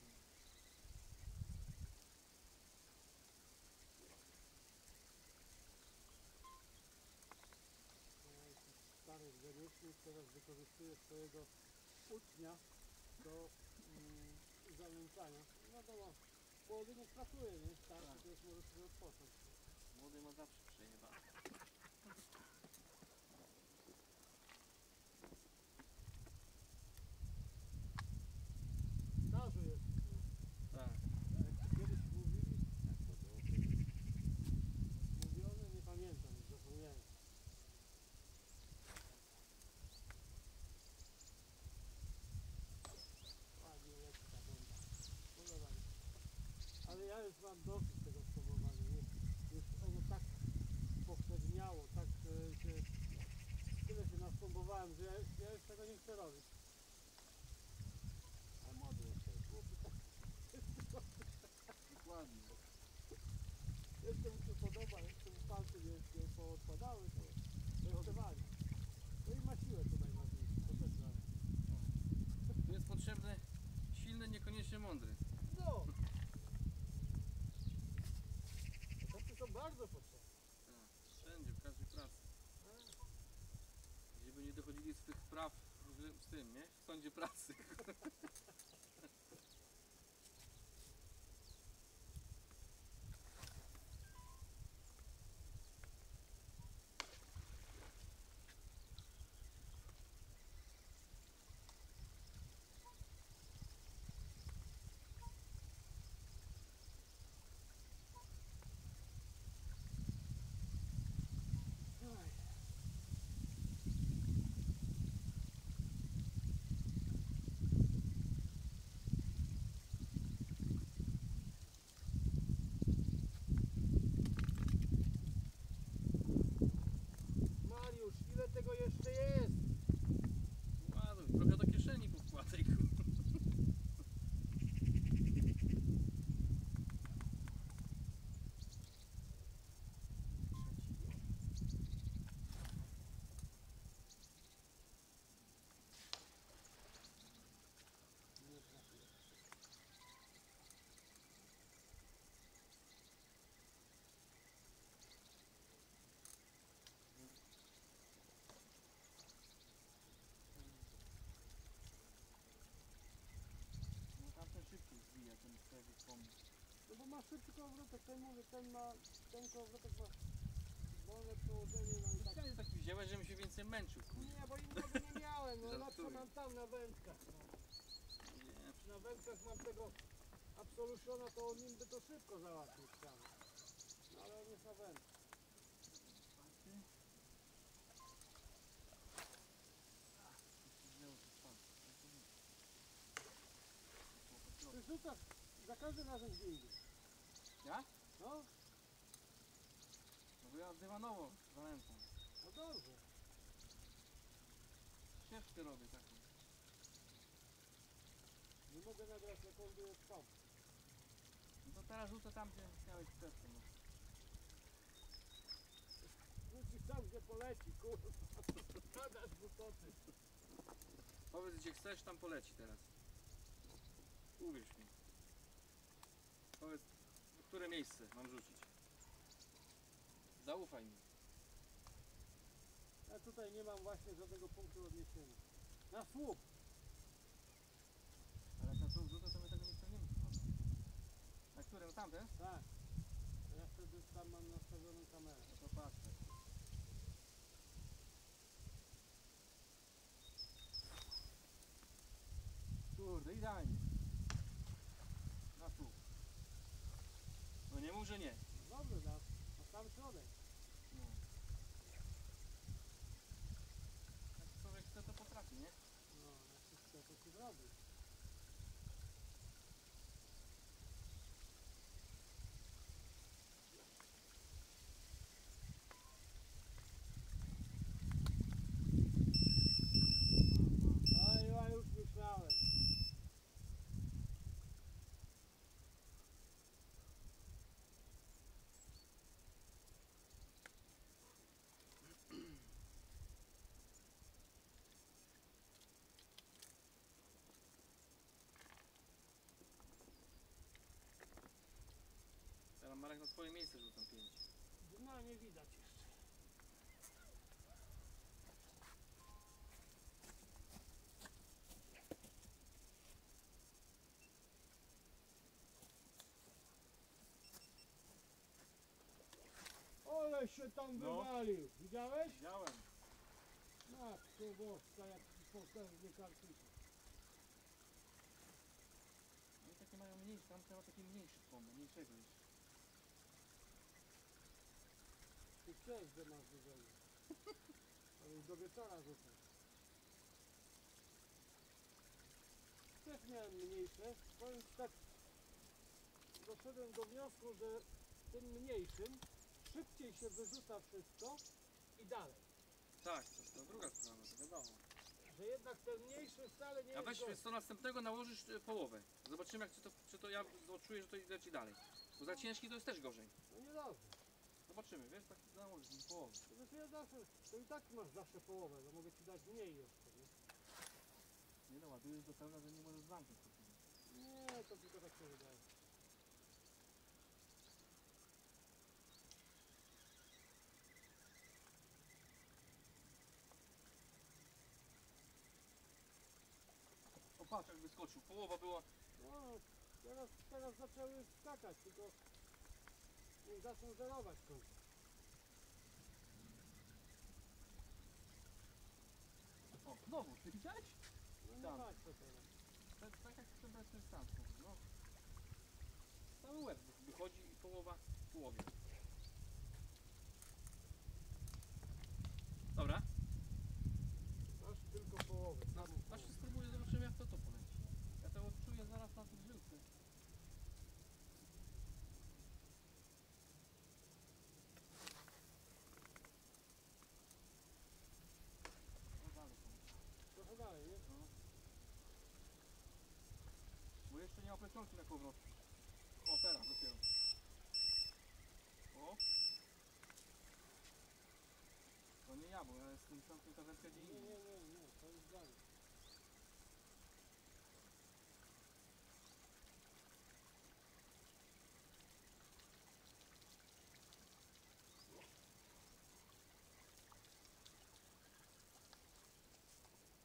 Stary rzemieślnik teraz wykorzystuje swojego ucznia do mm, zanęcania. No wiadomo, młody nie pracuje, nie? Starszy Tak. to już może sobie odpocząć. Młody ma zawsze przejebane. Starzu jest. Tak. Jak kiedyś mówili, jak to było? Mówione, nie pamiętam, już zapomniałem. Ładnie leci ta bomba. Podoba mi się. Ale ja już mam dosyć tego spróbowania. Już, już ono tak powszedniało, tak e, się, tyle się naspąbowałem, że ja, ja już tego nie chcę robić. A młody jeszcze, chłopi, tak. Dokładnie. Jeszcze mu się podoba, jeszcze mu palce nie, nie poodpadały, to, to jeszcze wali. No i ma siłę to najważniejsze, to też ważne. Tu jest potrzebny silny, niekoniecznie mądry. No! Tacy są bardzo potrzebne. Tak. Wszędzie, w każdej pracy. Gdzie by nie dochodzili swych praw w, z tym, nie? W sądzie pracy. Oj. kołowrotek, ten mówię, ten ma, ten kołowrotek ma wolne przełożenie, no i tak. Specjalnie taki wziąłeś, żebym się więcej męczył. Nie, bo innego nie miałem, no lepsze Żartuję. mam tam na wędkach. No. Nie, Na wędkach mam tego absolusiona, to on nim by to szybko załatwił sprawę. No ale on jest na wędkach. Ty rzucasz za każdym razem gdzie idziesz. Ja? No, No bo ja dywanowo zanęcam. no dobrze. Ścieżkę robię taką. Nie mogę nagrać jak on by spał. No to teraz rzucę tam, gdzie miałeś ścieżkę. No. Rzucisz tam gdzie poleci, kurwa. Gadasz głupoty. Powiedz, gdzie chcesz, tam poleci teraz. Uwierz mi. Powiedz, w które miejsce mam rzucić. Zaufaj mi. Ja tutaj nie mam właśnie żadnego punktu odniesienia. Na słup. Ale jak na tu rzucę, to my tego nie ściągniemy. Na które? No tamte? Tak. Ja wtedy tam mam nastawioną kamerę. No to patrz. Kurde, idealnie. Na tu. No nie mów, że nie. Dobrze, na, na sam środek. No. Jak człowiek chce, to potrafi, nie? No, jak wszystko to się zrobi. A ja już myślałem. Teraz Marek na swoje miejsce rzucam pięć. Dna nie widać jeszcze. Ole się tam No. wywalił. Widziałeś? Widziałem. Matko boska, jak potężny kartniczy. No i takie mają mniejsze, tam trzeba taki mniejszy pomysł, mniejszego jeszcze. Ty chciałeś, że masz wyżej. Ale już do wieczora rzucę. Też miałem mniejsze. Powiem ci tak, doszedłem do wniosku, że tym mniejszym szybciej się wyrzuca wszystko i dalej. Tak, to, to druga sprawa, to wiadomo. Że jednak ten mniejszy wcale nie A jest weź gorszy. z to następnego nałożysz y, połowę. Zobaczymy, jak czy to, czy to ja odczuję, że to leci dalej. Bo za ciężki to jest też gorzej. No niedobrze. Zobaczymy, wiesz, tak nałożysz mi połowę. To znaczy ja zawsze, to i tak masz zawsze połowę, no mogę ci dać mniej jeszcze, nie? Nie no, ładujesz do pełna, że nie możesz zamknąć. Nie, to tylko tak się wydaje. O patrz, jak wyskoczył. Połowa była. No, teraz, teraz zaczęły skakać, tylko niech zaczną żerować w końcu. O, znowu, ty widziałeś? No nie Tam. patrz to teraz. Tak, tak jak ten bez ten stan. No. Cały łeb wychodzi i połowa w połowie. Dobra. Masz tylko połowę. No, samą właśnie połowę. spróbuję, zobaczymy jak to to poleci. Ja to odczuję zaraz na tych żyłce. No dalej poleci. Trochę dalej, nie? No. Bo jeszcze nie ma plecionki na kołowrotu. O, teraz dopiero. O. To nie ja, bo ja jestem ciągiem ta wędka gdzie Nie, indziej. nie, nie, nie, to jest dalej.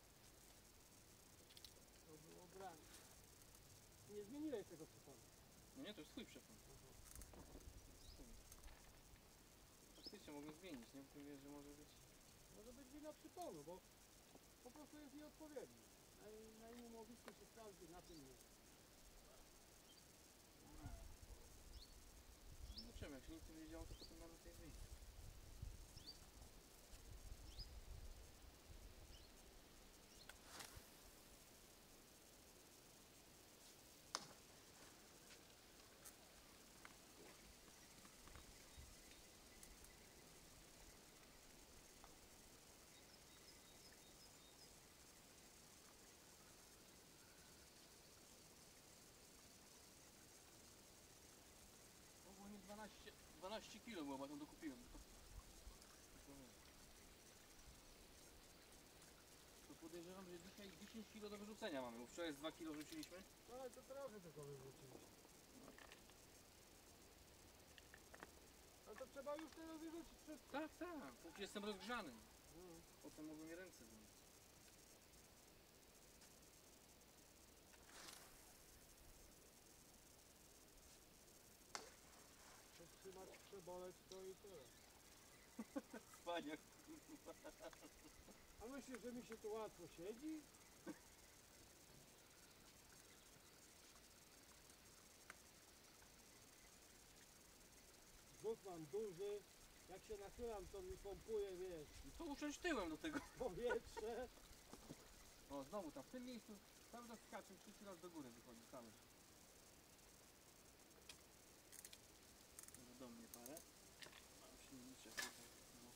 To było branie. Nie zmieniłeś tego przypomnienia. No nie, to jest twój przepon. Twój. Faktycznie mogę zmienić, nie? Bo ty wiesz, że może być... Może być wina przyponu, bo po prostu jest nieodpowiedni. Na, na innym łowisku się sprawdzi, na tym nie. Zobaczymy, jak się nic nie będzie działo, to potem nawet tej zmieni. Ogólnie dwanaście, dwanaście kilo było, bo tam dokupiłem. To, to podejrzewam, że dzisiaj dziesięć kilo do wyrzucenia mamy, bo wczoraj z dwa kilo rzuciliśmy. No ale to trochę tylko wyrzuciliśmy. Ale to trzeba już teraz wyrzucić wszystko. Tak, tak, póki jestem rozgrzany. No. Potem mogą mnie ręce boleć. Przytrzymać, przeboleć to i tyle. Spaniak. A myślisz, że mi się tu łatwo siedzi? Brzuch mam duży. Jak się nachylam, to mi pompuje, wiesz, To usiąść tyłem do tego. powietrze. O, znowu tam, w tym miejscu cały czas skacze, trzeci raz do góry wychodzi, cały. Może do mnie parę. Mam silniczek tutaj. No.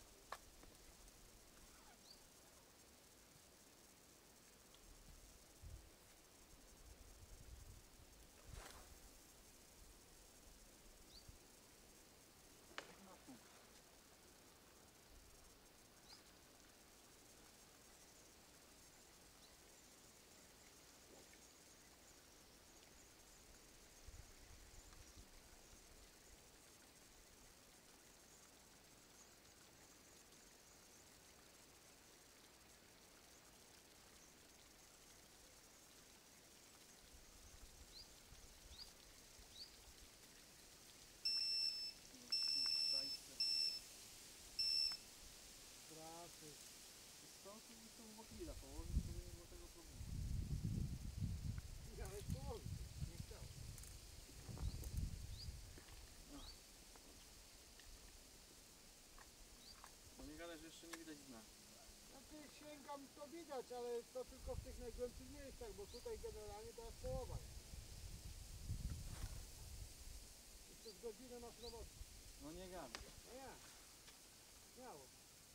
Na pół. Trasy. Co? Tu by tu wokila położyć, to by nie było tego problemu. Miałeś położyć. Nie chciałem. No nie gadaj, że jeszcze nie widać dna. Znaczy sięgam, to widać, ale to tylko w tych najgłębszych miejscach, bo tutaj generalnie to jest połowa. Jeszcze z godzinę masz roboty. No nie gadaj. No ja. Śmiało.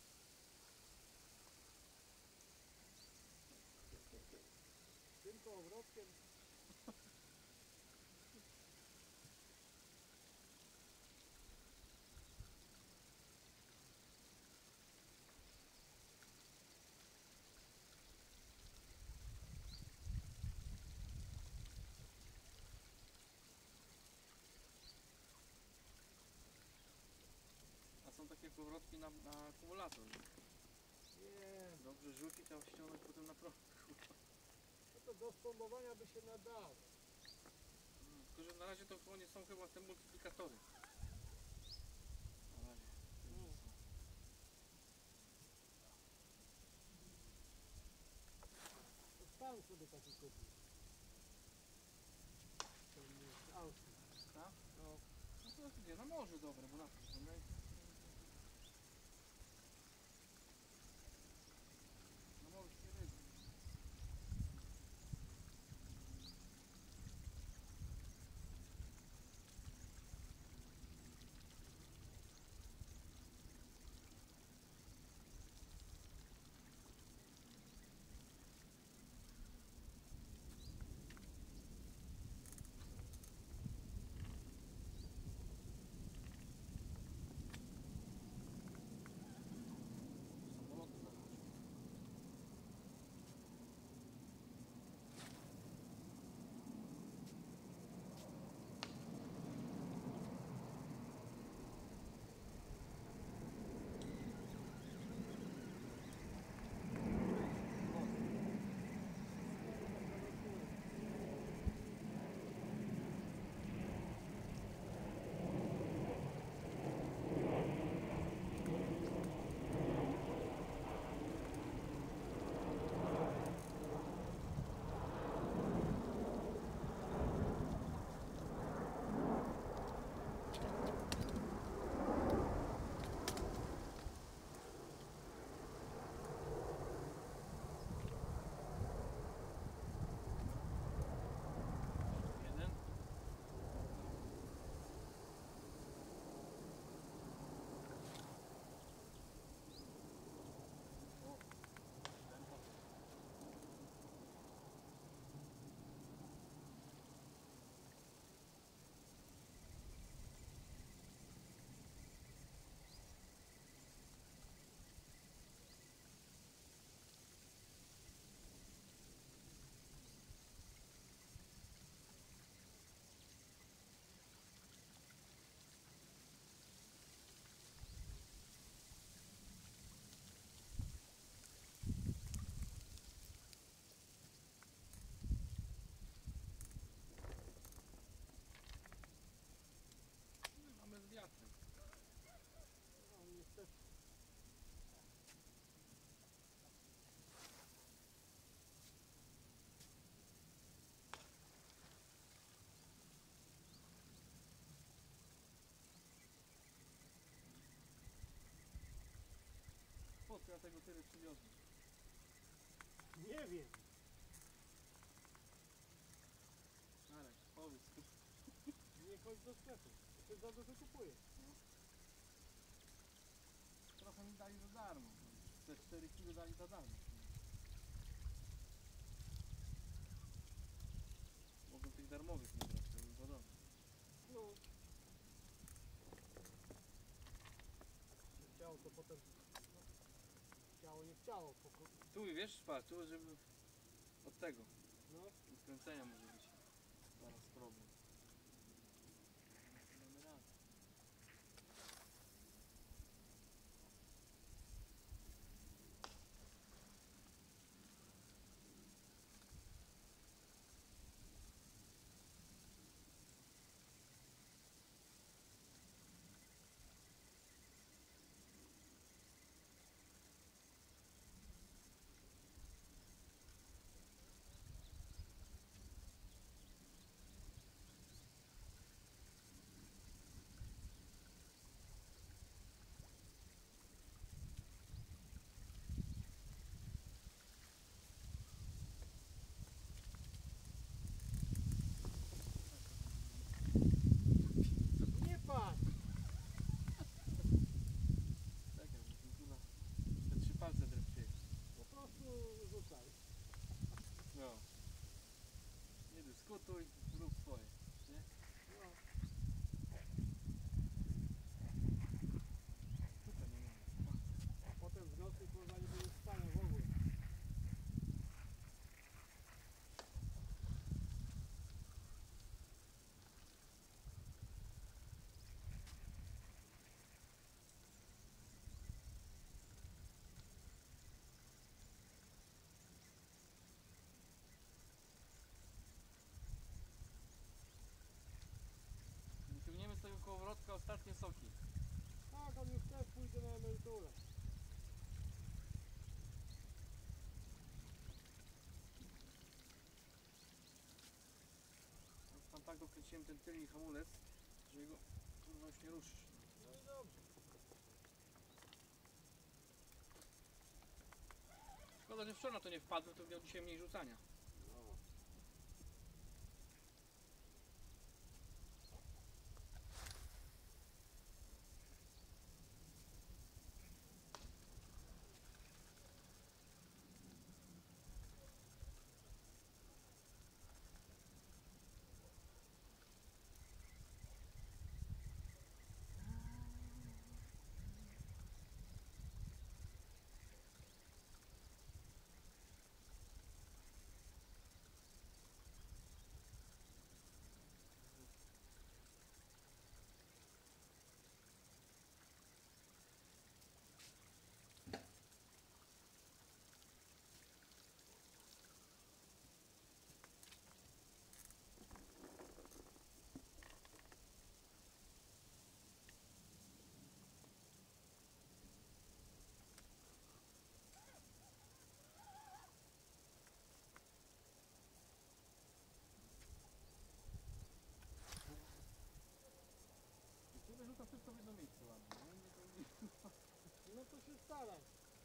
Tym kołowrotkiem. A są takie powrotki na, na akumulator. że Nie. Dobrze rzucić, a ściągnąć potem na prąd. No to do spombowania by się nadało. Mm, Tylko, że na razie to chyba nie są chyba te multiplikatory. Na razie. No. To stan sobie taki kupił. Ten z Austrii. Tak? No. No to jest gdzie? Na morze dobre, bo na to no i- na morskie ryby. złotych, ja tego tyle przywiozłem. Nie wiem. Marek, powiedz. Nie chodź do sklepu. Ty za dużo kupujesz. Trochę mi dali za darmo. Te cztery kilo dali za darmo. Mogą tych darmowych nie brać, to bym podobał. No. Nie chciało to potem... No. Chciało, nie chciało. Poko... Tu wiesz, patrz, tu żeby od tego No. ukręcenia może być zaraz problem. Damy radę. Nie patrz! Czekaj, musimy tu na te trzy palce drepcie. Po prostu rzucaj. No. Nie dyskutuj, zrób swoje. Nie? No. Tutaj nie ma. A potem w nocy kurwa nie będzie spania w ogóle. Wyciągniemy z tego kołowrotka ostatnie soki. Tak, on już też pójdzie na emeryturę. Tam tak dokręciłem ten tylny hamulec, że go kurwa już nie ruszysz. No i dobrze. Szkoda, że wczoraj na to nie wpadłem, to miał dzisiaj mniej rzucania. No. I tu wyrzuca wszystko w jedno miejsce ładnie. No, nie, to nie. No to się staraj.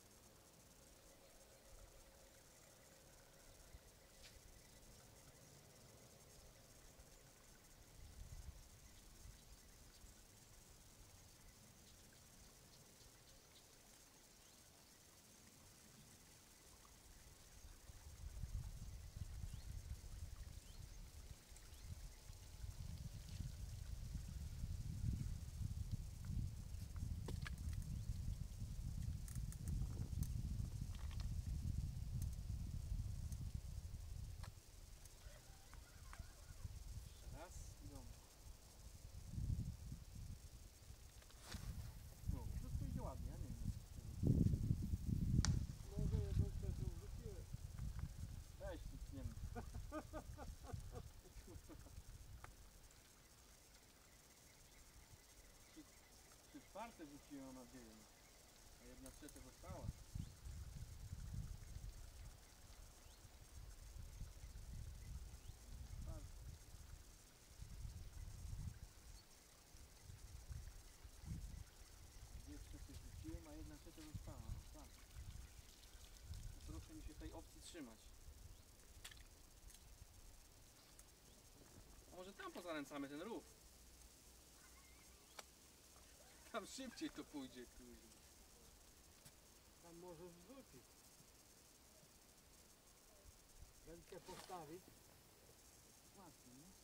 Jeszcze raz i dobra. No, wszystko idzie ładnie, ja nie wiem. Może jedną trzecią wrzuciłeś. Weź, tu tniemy. Trzy, trzy czwarte rzuciłem, mam nadzieję. A jedna trzecia została. Tak. Dwie trzecie rzuciłem, a jedna trzecia została. Tak. wytrzymać. A może tam pozaręcamy ten rów? Tam szybciej to pójdzie, kuźwa. Tam możesz wrzucić. Wędkę postawić. Łatwiej, nie?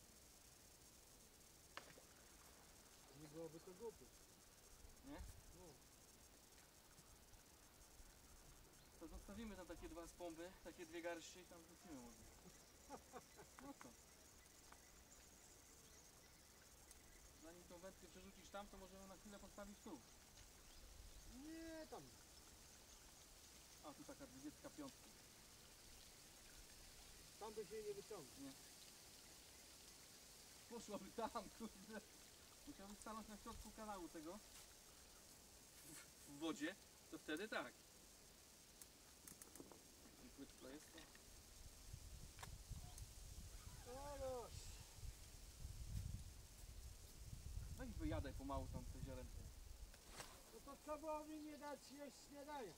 Nie byłoby to głupie. Nie? No. To zostawimy tam takie dwa spomby, takie dwie garści i tam wrzucimy może. No co? Zanim tą wędkę przerzucisz tam, to możemy na chwilę postawić tu. Nie tam. A tu taka dwudziestka piątka. Tam by się jej nie wyciągnął. Poszłaby tam, kurde. Musiałby stanąć na środku kanału tego. W, w wodzie. To wtedy tak. I płytko jest to. Ależ. Weź wyjadaj pomału tam te ziarenko. No to co było mi nie dać jeść śniadania?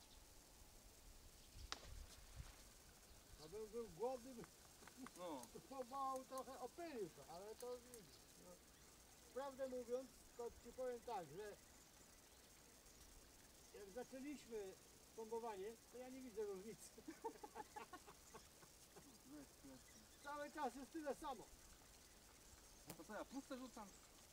A bym był głodny, bym No. pomału trochę opylił to, ale to widzisz. No, prawdę mówiąc, to ci powiem tak, że jak zaczęliśmy pompowanie, to ja nie widzę różnicy. Weź, weź. Cały czas jest tyle samo. A to co ja puste rzucam?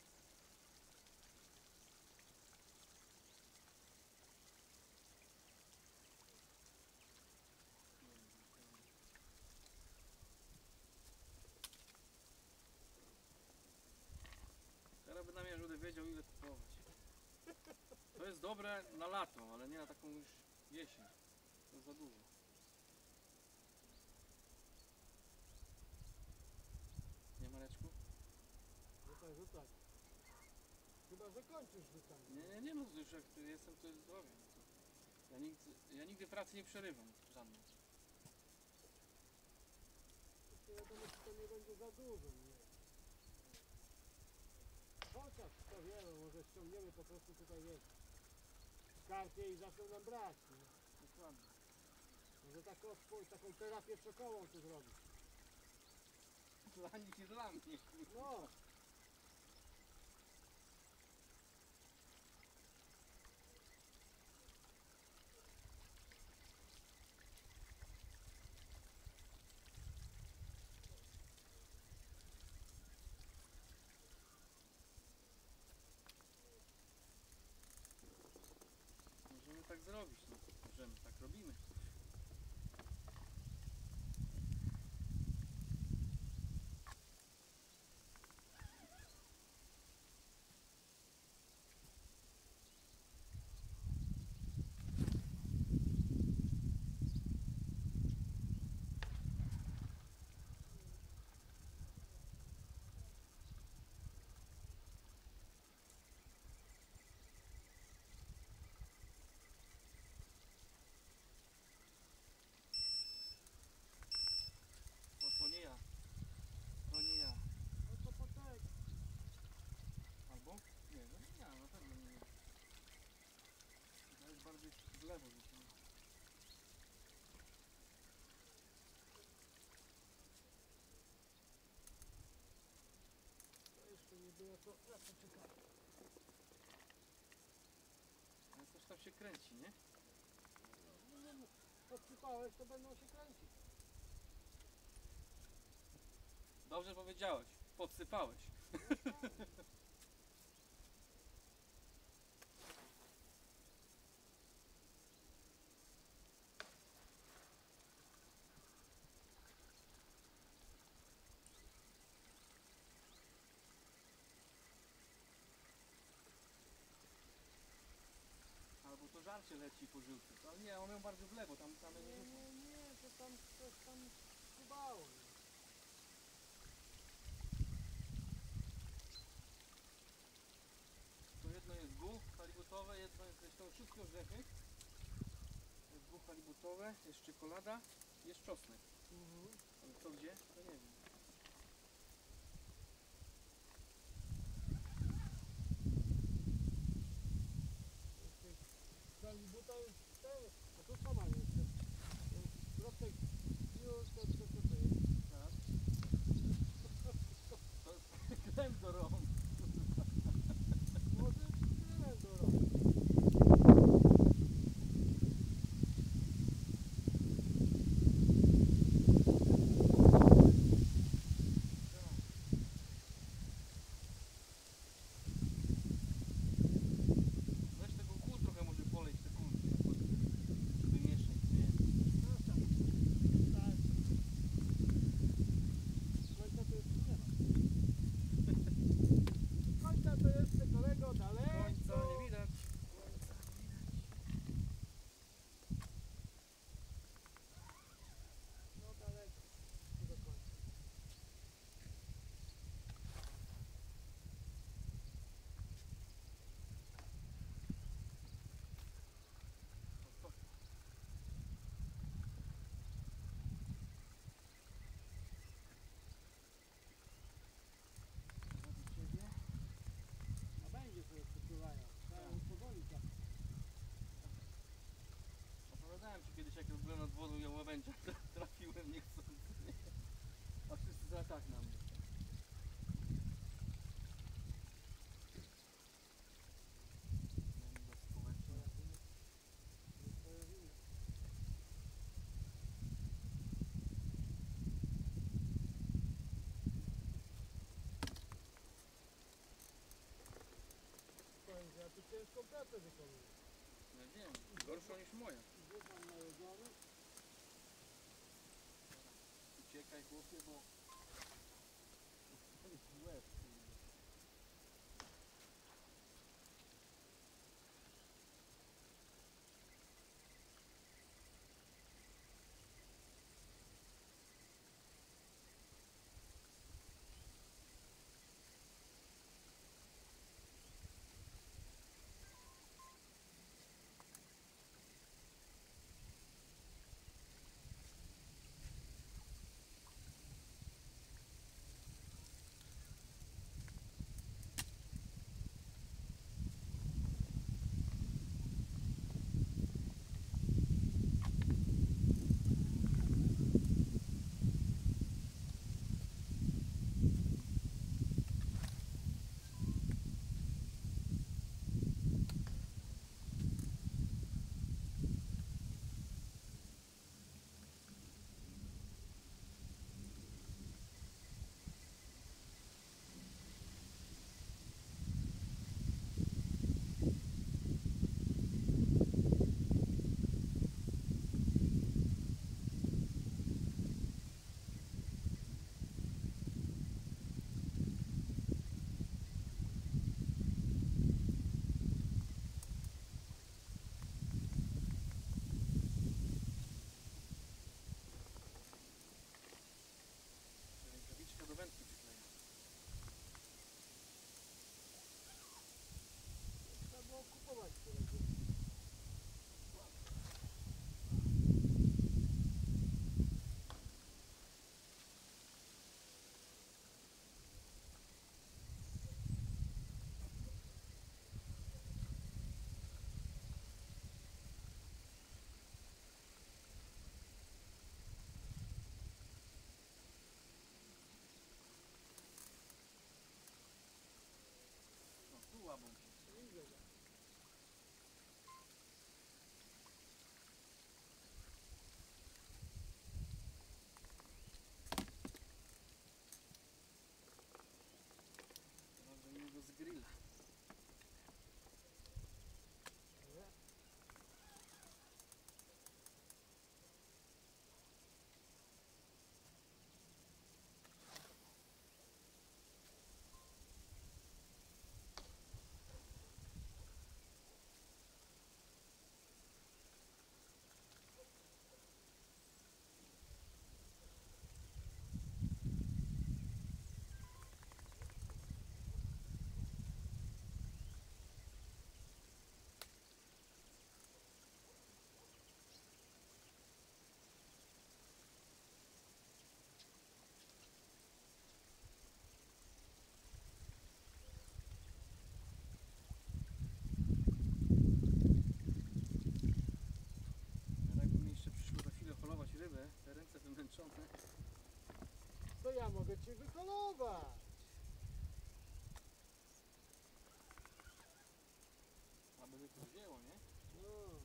Teraz by nam Jarudę wiedział ile kupować. To jest dobre na lato, ale nie na taką już jesień. To jest za dużo. Nie Mareczku? Rzucaj, rzucaj. Chyba, że kończysz rzucanie. Nie, nie, nie, no już jak tu jestem, to jest zdrowie. No to ja, nigdy, ja nigdy pracy nie przerywam żadnej. Nie wiadomo, czy to nie będzie za dużo, nie. Chociaż kto wie, no może ściągniemy po prostu tutaj, wiesz, kartę i zaczną nam brać, nie? Dokładnie. Może taką, taką terapię szokową tu zrobić. Dla nich i dla mnie. No, Możemy tak zrobić, no. Możemy, tak robimy. O, to nie ja. To nie ja. no to poczekaj. Albo? Nie, no nie ja, na pewno nie ja. To jest bardziej w lewo rzucimy. To jeszcze nie było to, ja poczekaj. Ale coś tam się kręci, nie? No, no, no. Odsypałeś, to będą się kręcić. Dobrze powiedziałeś. Podsypałeś. Albo to żarcie leci po żyłce. Ale nie, on ją bardziej w lewo, tam, tam Nie, nie rzucam. nie, nie, to tam coś tam skubało. nie? To jedno jest buch halibutowe, jedno jest zresztą wszystkie orzechy. Jest buch halibutowe, jest czekolada, jest czosnek. Mhm. Ale co gdzie? To nie wiem. Halibuta jest cztery, a tu co ma jeszcze? Jest środek byłem nad wodą i ja łabędzia trafiłem niechcący, nie? A wszyscy za tak na mnie. Media społeczne. Powiem, że ja tu ciężką pracę wykonuję. Ja wiem, gorszą niż moja. Gdzie pan narodzony? Uciekaj chłopie, bo... To jest łeb, kurde. Rękawiczka do wędki przykleja. Trzeba było kupować tyle. No, tu łabą się. Widzę, że Teraz zrobimy go z grilla. Ale jakby mi jeszcze przyszło za chwilę holować rybę, te ręce wymęczone. to ja mogę cię wykolować. Aby by to wzięło, nie? No.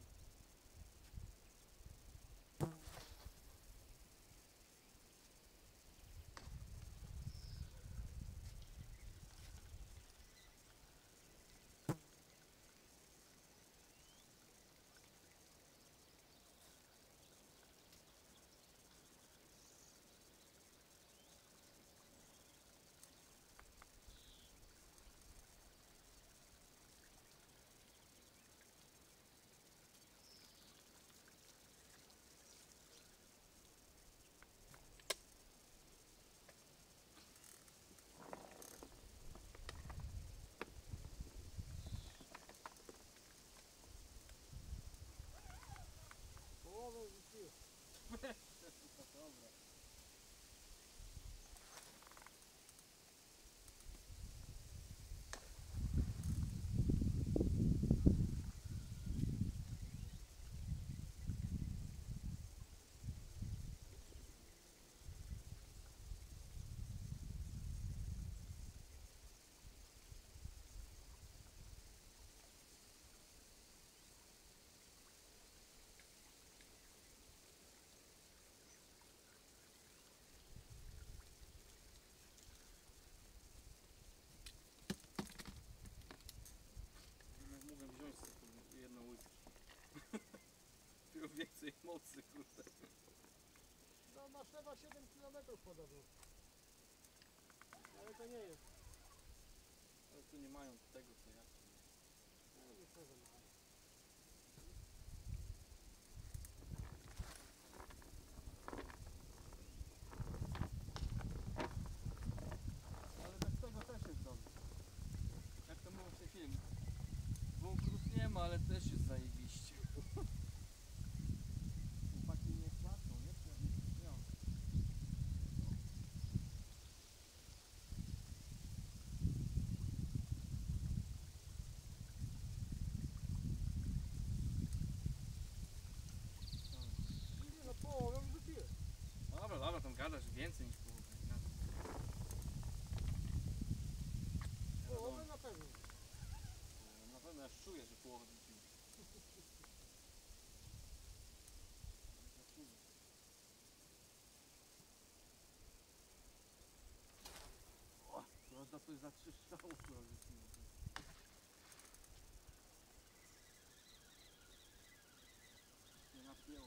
tysięcy, kurde. No Maszewa siedem kilometrów podobno. Ale to nie jest. Ale tu nie mają tego, co ja. No, myślę, że mają. Ale bez tego też jest dobrze. Jak to mówią w tej filmie. Bunkrów nie ma, ale też jest zajebiście. Chłopaki nie płacą, nie? Nie. Nie no, połowę już wypiłem. Dobra, dobra, tam gadasz więcej niż połowę. Połowę na pewno. Na pewno ja czuję, że połowę wypiłem. O, prawda to jest za trzy strzały, która wypiłem. Nie napięło.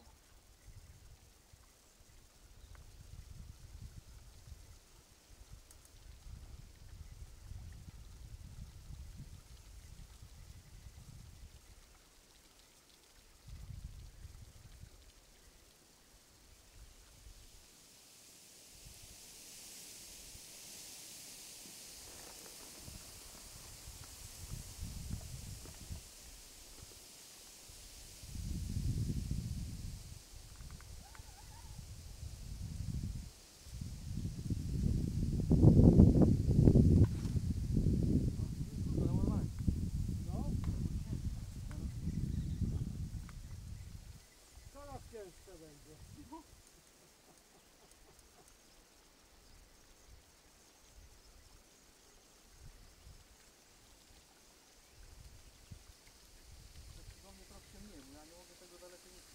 No. Coraz cięższe będzie. Do mnie troszkę mniej, bo ja nie mogę tego daleko nie...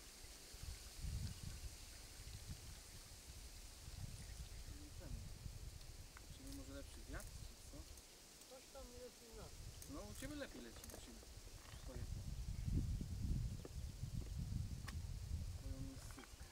Nie chcemy. Czy nie może lepszy wiatr, czy co? Coś tam jest inaczej. No u Ciebie lepiej leci na siebie. Swoje. Swoją miejscówkę.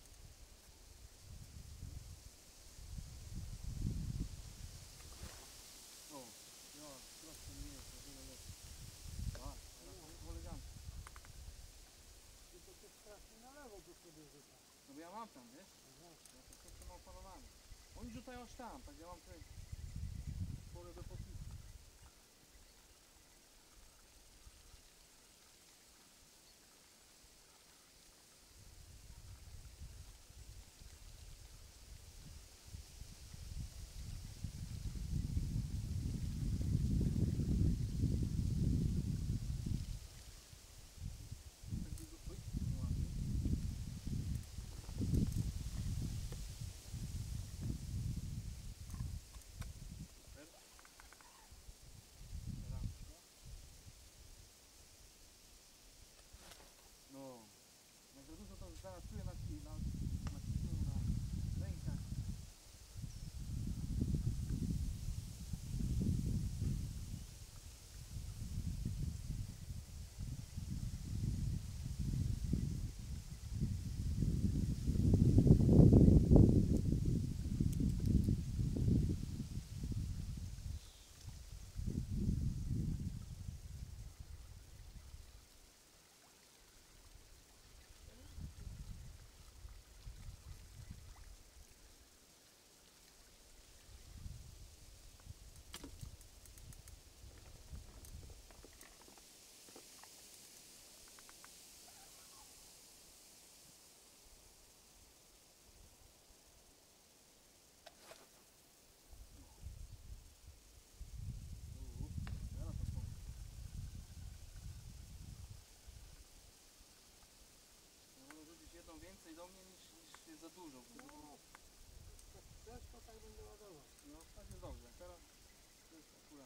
O, ja, troszkę mniej, to wiele lepiej. A, teraz to jest elegancko. I to się strasznie na lewo do sobie rzuca. No bo ja mam tam, wiesz? Aha. Ja to wszystko mam opanowane. Oni rzucają aż tam, tak ja mam tutaj pole do podpisu. Tak długo pójść? No ładnie. Super. Elegancko. No. Jak za dużo to zaraz czuję na ci, na, na kiju, na rękach. Uuu, zaraz to pomnę. Ja wolę rzucić jedną więcej do mnie niż, niż jest za dużo. Bo No. Jak chcesz, to tak będę ładował. no tak jest dobrze. Teraz to jest akurat.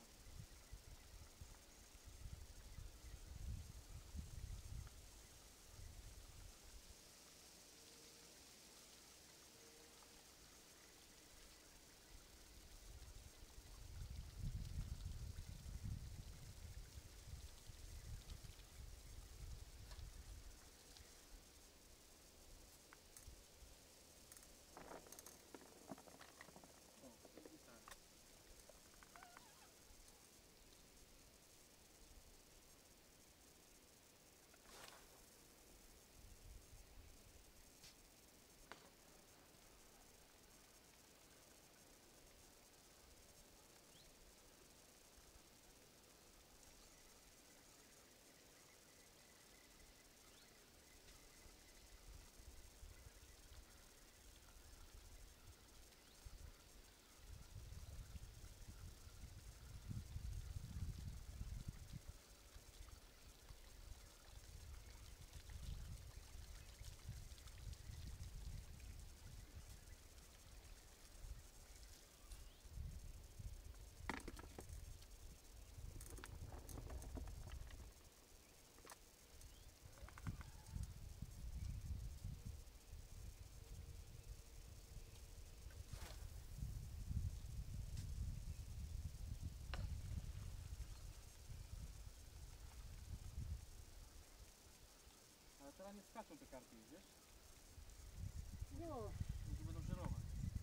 zaczną te karpie, wiesz? No, Może będą żerować.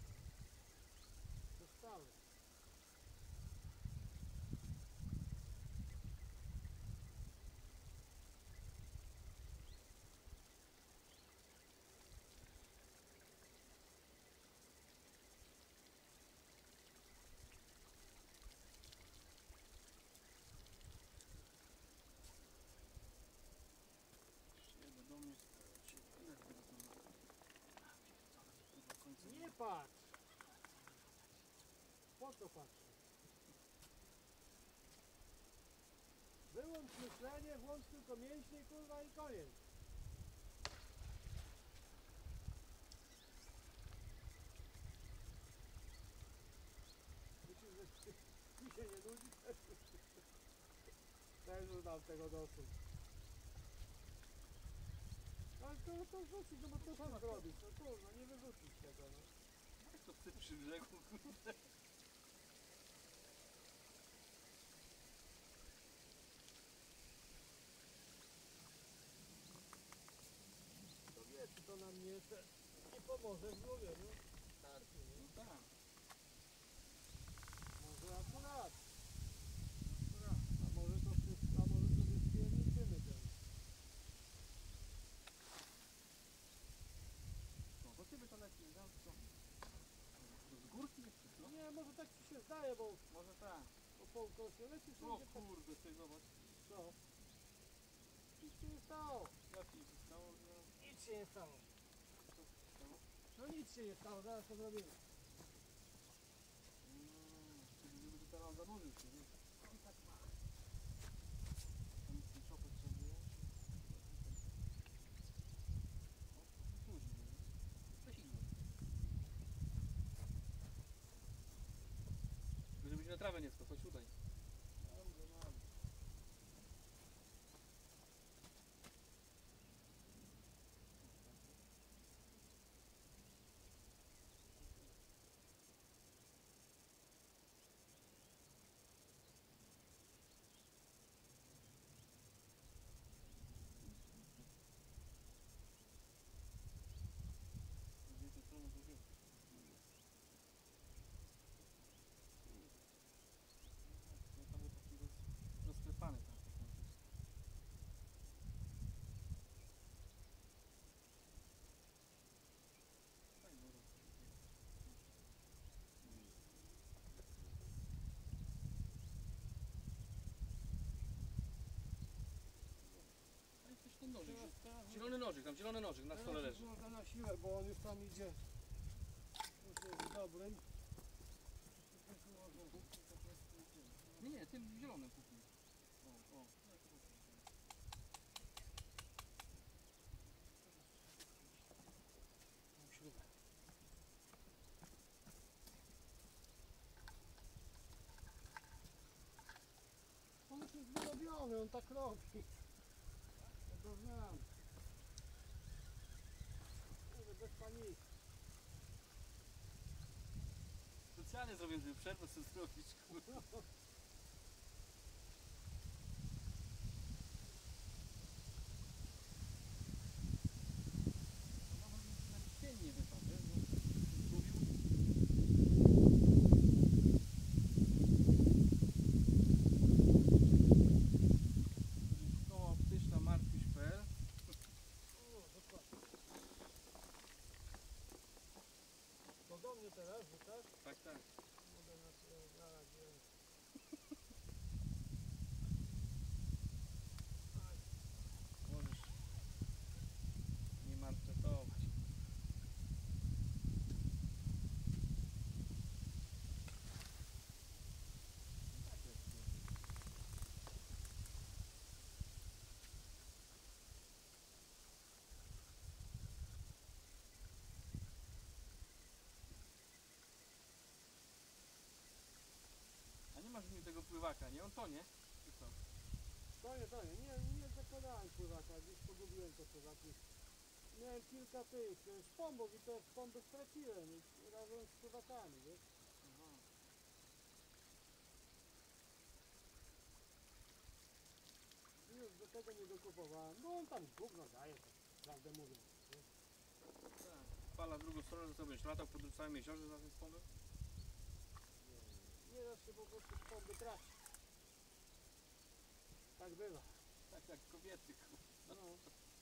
to stale. Przyjedę do mnie, cię ile teraz mam? Kurwa, końcu Nie patrz! Po co patrzę? Wyłącz myślenie, włącz tylko mięśnie, kurwa i koniec. Myślisz, że ci ci się nie nudzi? Też już mam tego dosyć. Ale to, to wrzucić, no bo to co zrobić? No kurwa, nie wyrzucić tego, no. Jak to psy przy brzegu, kurde? To wie, czy to nam nie, te, nie pomoże w złowieniu karpi, nie? No tak. Może akurat. A może to wszystko, a może sobie spierniczymy ten. No to ciebie to leci, znam co? To z górki jeszcze, No co? nie, może tak ci się zdaje, bo Może tak. po półkosie leci O wszędzie tak. kurde, ty zobacz. Co? Nic się nie stało. Jak ci się stało, że... Nic się nie stało. Co się stało? No nic się nie stało, zaraz to zrobimy. Mm, czyli żeby to teraz zanurzył się, wiesz? On tak ma. Tam ten czopek trzeba wyjąć. O, to później, wiesz? Weź igłę. Tylko żebyś na trawę nie spadł, chodź tutaj. Dobrze, mam. Z jednej strony to wiesz. No tam jest taki roz, rozklepany tam tak na wszystko. Fajnie, no. A i coś ten nożyk. Teraz, teraz, Zielony nożyk, tam zielony nożyk na stole leży. Teraz na siłę, bo on już tam idzie. Już jest dobrym. Nie, nie, tym zielonym kupił. O, o. Mam śrubę. On już jest wyrobiony, on tak robi. Ja go znam. Mówię, bez paniki. Specjalnie zrobiłem, żeby przerwę sobie zrobić, kurwa. Cień nie wypadł, wiesz, bo zgubił. Szkoła optyczna martwisz kropka p l. O, dokładnie. To do mnie teraz, rzucasz? Tak, tak. Mogę na tyle zaraz wziąć. Możesz nie martwetować. A nie masz w nim tego pływaka, nie? On tonie? Czy co? To nie, to nie, nie, nie zakładałem pływaka, gdzieś pogubiłem te pływaki. Miałem kilka tych e, szpombów i te szpomby straciłem i razem z pływakami, wiesz? Aha. I już do tego nie dokupowałem, bo on tam gówno daje. prawdę mówiąc. Nie? Tak. Fala w drugą stronę, to co będziesz latał po całym jeziorze za tym spomem? Nie, nie da się po prostu spąby tracić. Tak bywa. Tak jak kobiety. kurwa. No.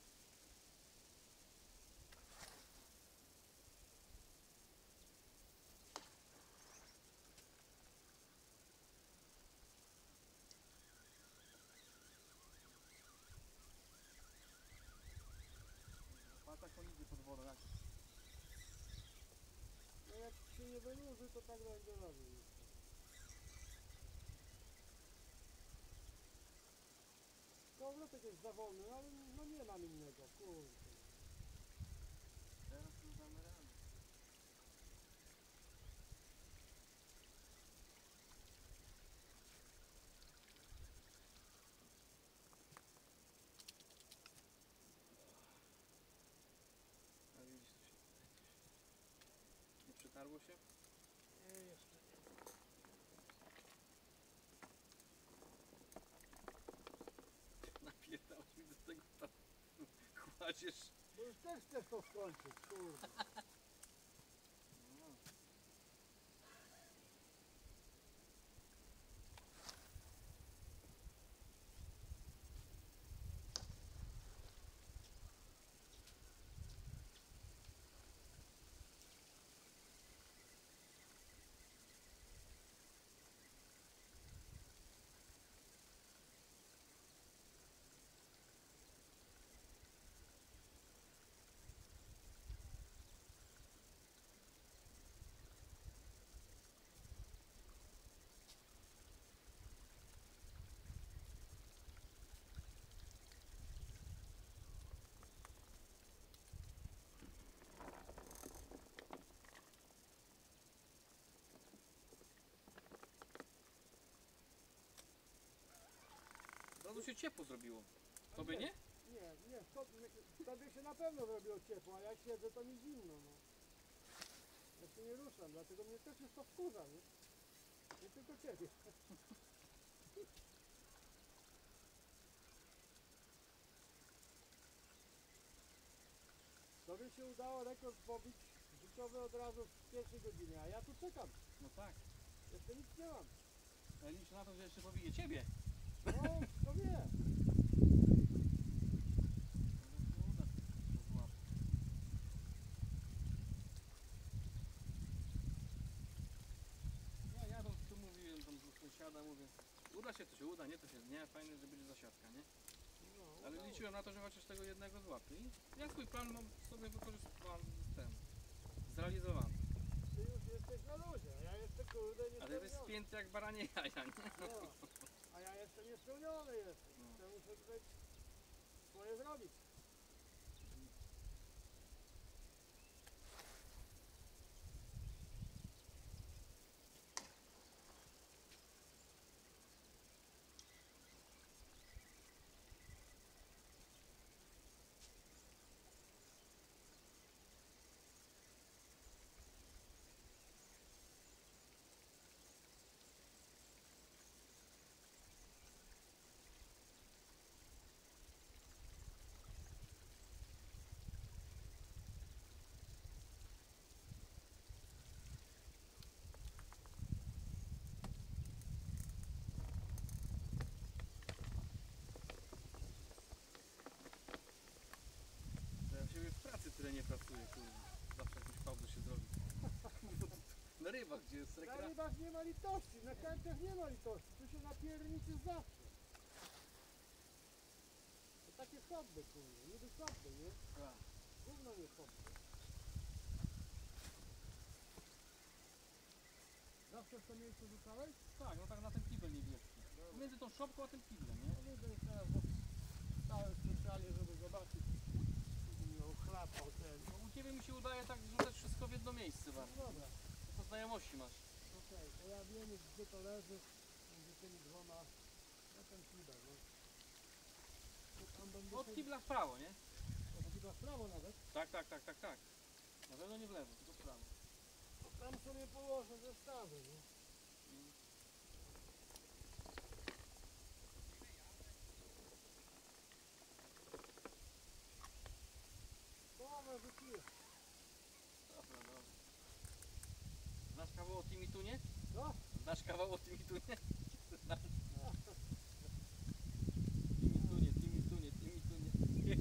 A tak on idzie pod wodą, jak? No jak się nie wynurzy, to tak będzie robił. Kołowrotek jest za wolny, no ale no nie mam innego, kurde. Teraz już damy radę. A widzisz, tu się nie przetarło się? Nie, jeszcze nie. Napierdałeś mi do tego tam kładziesz. Bo już też chcesz to skończyć, kurde. No. Bardzo się ciepło zrobiło. Tobie nie? Nie, nie, tobie, tobie się na pewno zrobiło ciepło, a ja siedzę, to mi zimno, no. Ja się nie ruszam, dlatego mnie też już to wkurza, nie? Nie tylko ciebie. Tobie się udało rekord pobić życiowy od razu w pierwszej godzinie, a ja tu czekam. No tak. Jeszcze nic nie mam. Ja liczę na to, że jeszcze pobije ciebie. No, to wie. To uda się to złapać. Ja jadąc tu mówiłem tam do sąsiada, mówię, uda się to się uda, nie to się nie, fajne, że będzie zasiadka, nie? No, Ale udało. liczyłem na to, że chociaż tego jednego złapię i ja swój plan mam sobie wykorzystywany, ten, zrealizowany. Ty już jesteś na luzie, a ja jeszcze kurde nie Ale jest spięty jak baranie jaja, nie? No, a ja jeszcze nie spełniony jestem. No. To muszę tutaj swoje zrobić. To ja u siebie w pracy tyle nie pracuję, kurde. Zawsze jakąś pauzę się zrobi. Na rybach, gdzie jest Na rekra... rybach nie ma litości, na karpiach nie ma litości. Tu się napierniczy zawsze. To takie hobby, kurde, niby hobby, nie? Tak. Gówno nie hobby. Zawsze w to miejsce rzucałeś? Tak, no tak na ten kibel niebieski. Między tą szopką a tym kiblem, nie? No widzę już teraz, bo stałem specjalnie, żeby zobaczyć. Nie ochlapał ten. No, u Ciebie mi się udaje tak rzucać wszystko w jedno miejsce No bardzo. dobra, To znajomości masz. okej, to ja wiem już gdzie to leży, między tymi dwoma, na ten kibel, no. To tam będzie Od się- kibla w prawo, nie? to chyba w prawo nawet. Tak, tak, tak, tak, tak. Na pewno nie w lewo, tylko w prawo. To tam sobie położę zestawy, nie? Tunie? No. Znasz kawał o Timmy Tunie? Znasz? Timmy Tunie, Timmy Tunie, Timmy Tunie.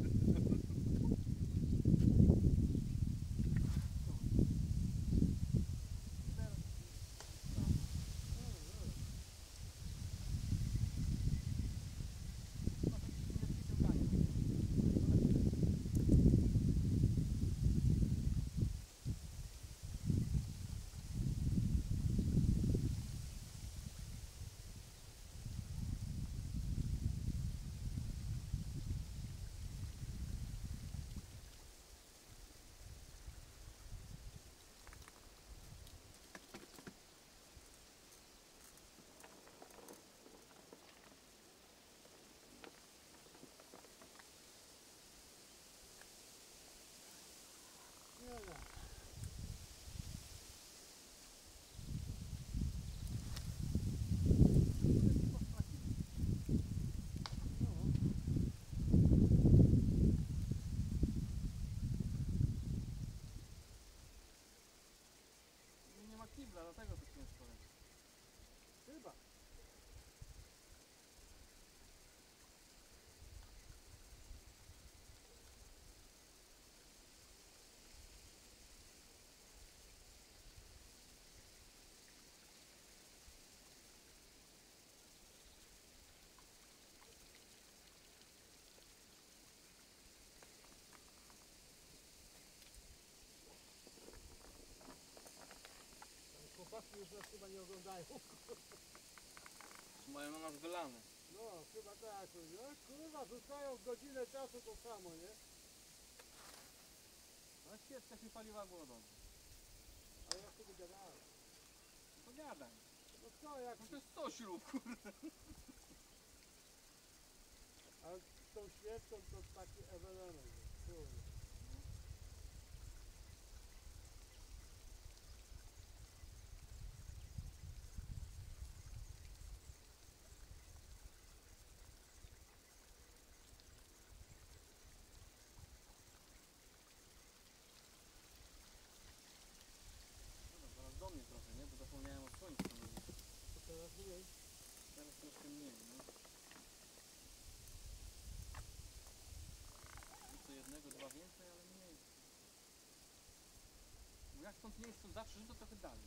Nie no. Nie ma kibla, dlatego to ciężko jest. Chyba. Chłopaki już nas chyba nie oglądają. Mają na nas wylane. No, chyba tak. No, kurwa, rzucają w godzinę czasu to samo, nie? Ale świeczka się paliła, było dobrze. Ale ja sobie gadałem. To gadaj. No co, jak... No to jest sto śrub, kurde. Ale z tą świeczką to taki ewenement. Kurde. Dobra, zaraz do mnie trochę, nie? Bo zapomniałem o słońcu. To teraz mniej. Teraz troszkę mniej, no. Co jednego, dwa więcej, ale mniej. Bo jak stąd nie jest to zawsze, to trochę dalej.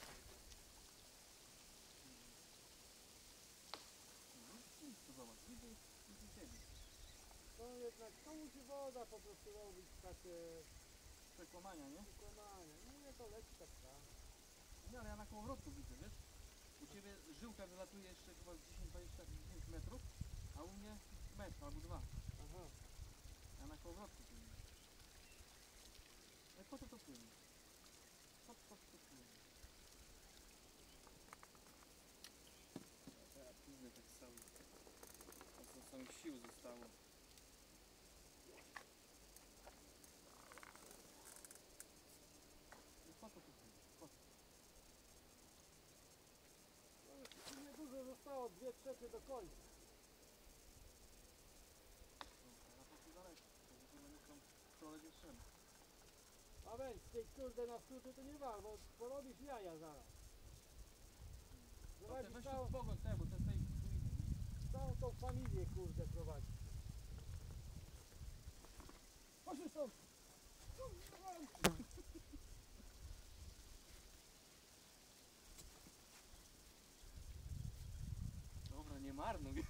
No, nic tu zobacz, widzę, widzę ciebie. No jednak to musi woda po prostu robić takie Przekłamania, nie? przekonania. No nie, to leci tak tam. Nie, ale ja na kołowrotku widzę, wiesz? U ciebie żyłka wylatuje jeszcze chyba z dziesięć dwadzieścia metrów, a u mnie metr albo dwa. Aha. Ja na kołowrotku płynie. Ale po co to płynie? Po co to płynie? Ja płynę tak cały. A co samych sił zostało. I po co to płynie? Po co? No już niedużo zostało, dwie trzecie do końca. No, a to daleko. To w ogóle muszą wczoraj nie trzeba. A więc tej kurde na skróty to nie ma, bo porobisz jaja zaraz. No Zobacz, te weź całą, tu pogoń, te, bo te tej tu idą. całą tą familię kurde prowadzi. Chodź stąd! Dobra, nie marnuj.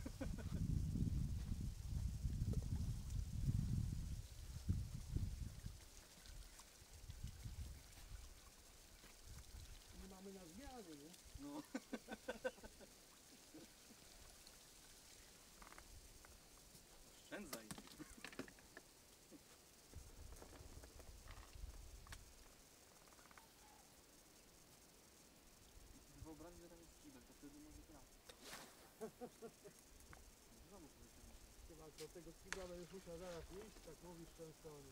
Nie mamy na zmiany, nie? No. Oszczędzaj. Wyobraź, że tam jest kibel, to wtedy może trafić. Znowu powiedziałem. Chyba do tego kibla będziesz musiał zaraz iść, tak mówisz często o nim.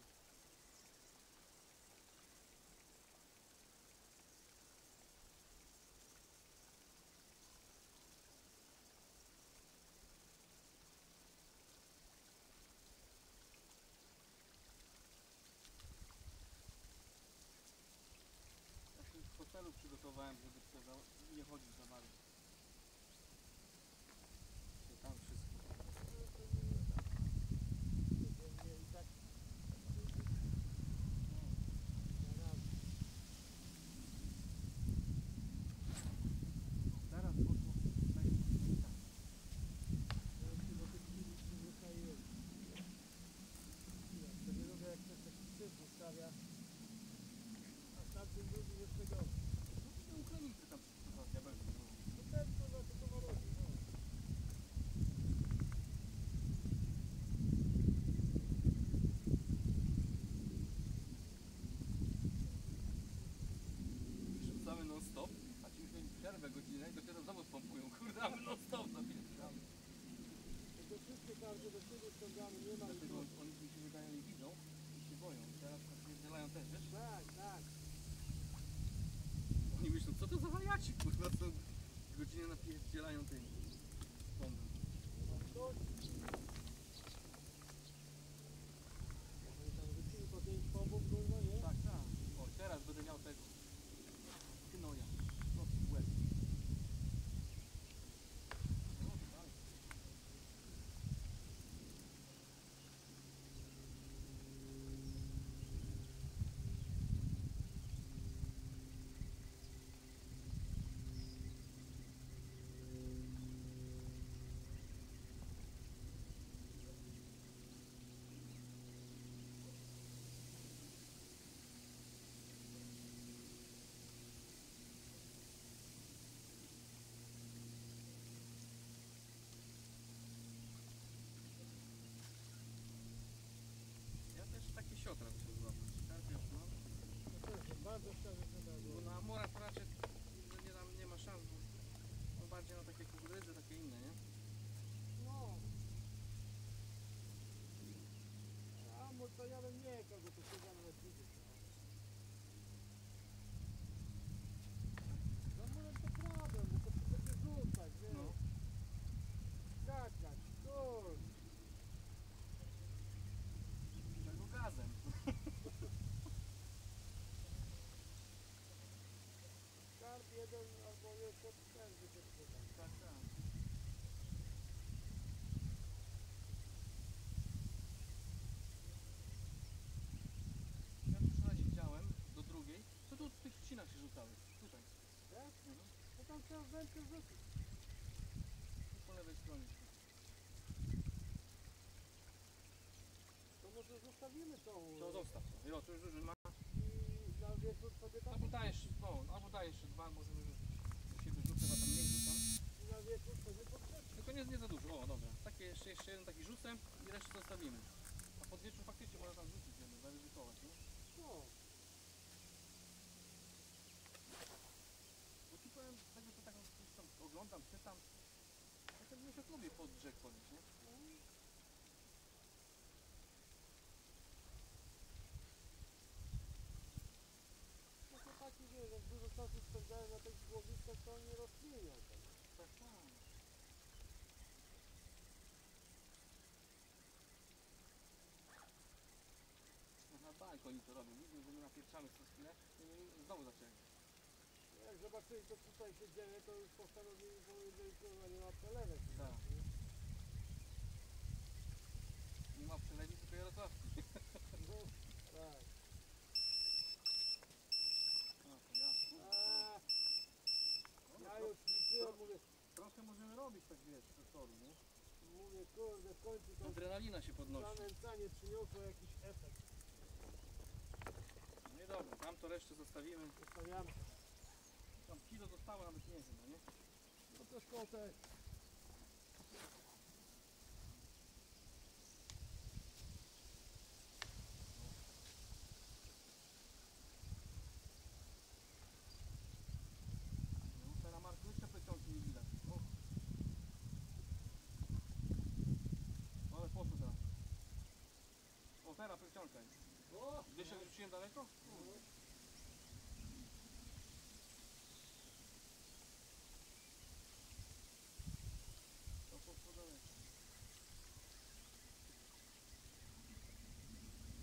Ja się w hotelu przygotowałem. pilnowałem, żeby to za, nie chodzić za bardzo. I tam wszystko. I tak Teraz oto tutaj i tak. to nie lubię, jak ktoś taki syf zostawia, a tamtym drugim jeszcze gorzej. No to te Ukraińcy tam to za diabelki było. No ten to za to ma robi, no. Rzucamy non stop, a ci już przerwę godzinę i dopiero znowu spompują, kurde, a my non stop napierdamy. To wszystkie karty do siebie ściągamy, nie ma Dlatego nic. oni mi się wydaje nie widzą i się boją. Teraz napierdzielają też, wiesz? Tak, tak. Oni myślą, co to za wariaci, kurwa, co godzinę napierdzielają tym prądem. A ktoś... Oni tam rzucili po pięć pompów, kurwa, nie? Tak, tak. O, teraz będę miał tego. Gnoja. Prosto w łeb. No, dalej. Ja też takie siotra muszę złapać. Karpia już mam. To też jest bardzo szczerze Bo wydaje. na Amora to raczej że nie, tam nie ma szans, bo on bardziej na takie kukurydzy, takie inne, nie? No. A mo to ja bym nie jechał, bo to się nawet widzieć. Za murem to problem, bo to będzie rzucać, wiesz. No. Skakać, kurde. Tego gazem. Karp jeden albo jeszcze ten wyciągnie. Tak, tak. Ja tu wczoraj siedziałem do drugiej. Co tu w tych trzcinach się rzucały? Tutaj. Tak? Mhm. To tam trzeba wędkę rzucić. Tu po lewej stronie. To może zostawimy tą To zostaw to. Jo, to już dużo ma. i na wieczór sobie tam Albo daj jeszcze, no, albo daj jeszcze dwa, możemy rzucić. Tu się wyrzucę, bo tam mniej rzucam. i na wieczór sobie podkreślić. Tylko nie, nie za dużo. O, dobra. Takie jeszcze, jeszcze jeden taki rzucę i resztę zostawimy. A pod wieczór faktycznie można tam rzucić jeden, zaryzykować, nie? No. Bo ci powiem, tego co tak gdzieś tam oglądam, czytam. Ja tak myślę, lubię pod brzeg podejść, nie? No to taki wiesz, jak dużo czasu spędzają na tych złowiskach, to oni rozkminią to. Tak, tak. Na bajk oni to robią. Widzą, że my napieprzamy przez chwilę i znowu zaczęli. Jak zobaczyli, co tutaj się dzieje, to już postanowili, że kurwa nie ma przelewek. Tak. Nie ma przelewi, tylko Jarosławski. No, tak. No to ja. A, Kurde, ja już liczyłem, mówię, trochę możemy robić tak, wiesz, z toru, nie? mówię, kurde, w końcu to Adrenalina się podnosi. zanęcanie przyniosło jakiś efekt. No i dobra, tam to resztę zostawimy. Zostawiamy. Tam kilo zostało, nawet nie wiem, no nie? No to szkoda. No, teraz Marku jeszcze plecionki nie widać. O. Ale poszło teraz. O, teraz plecionka jest. O! Wiesz jak rzuciłem daleko? To poszło daleko.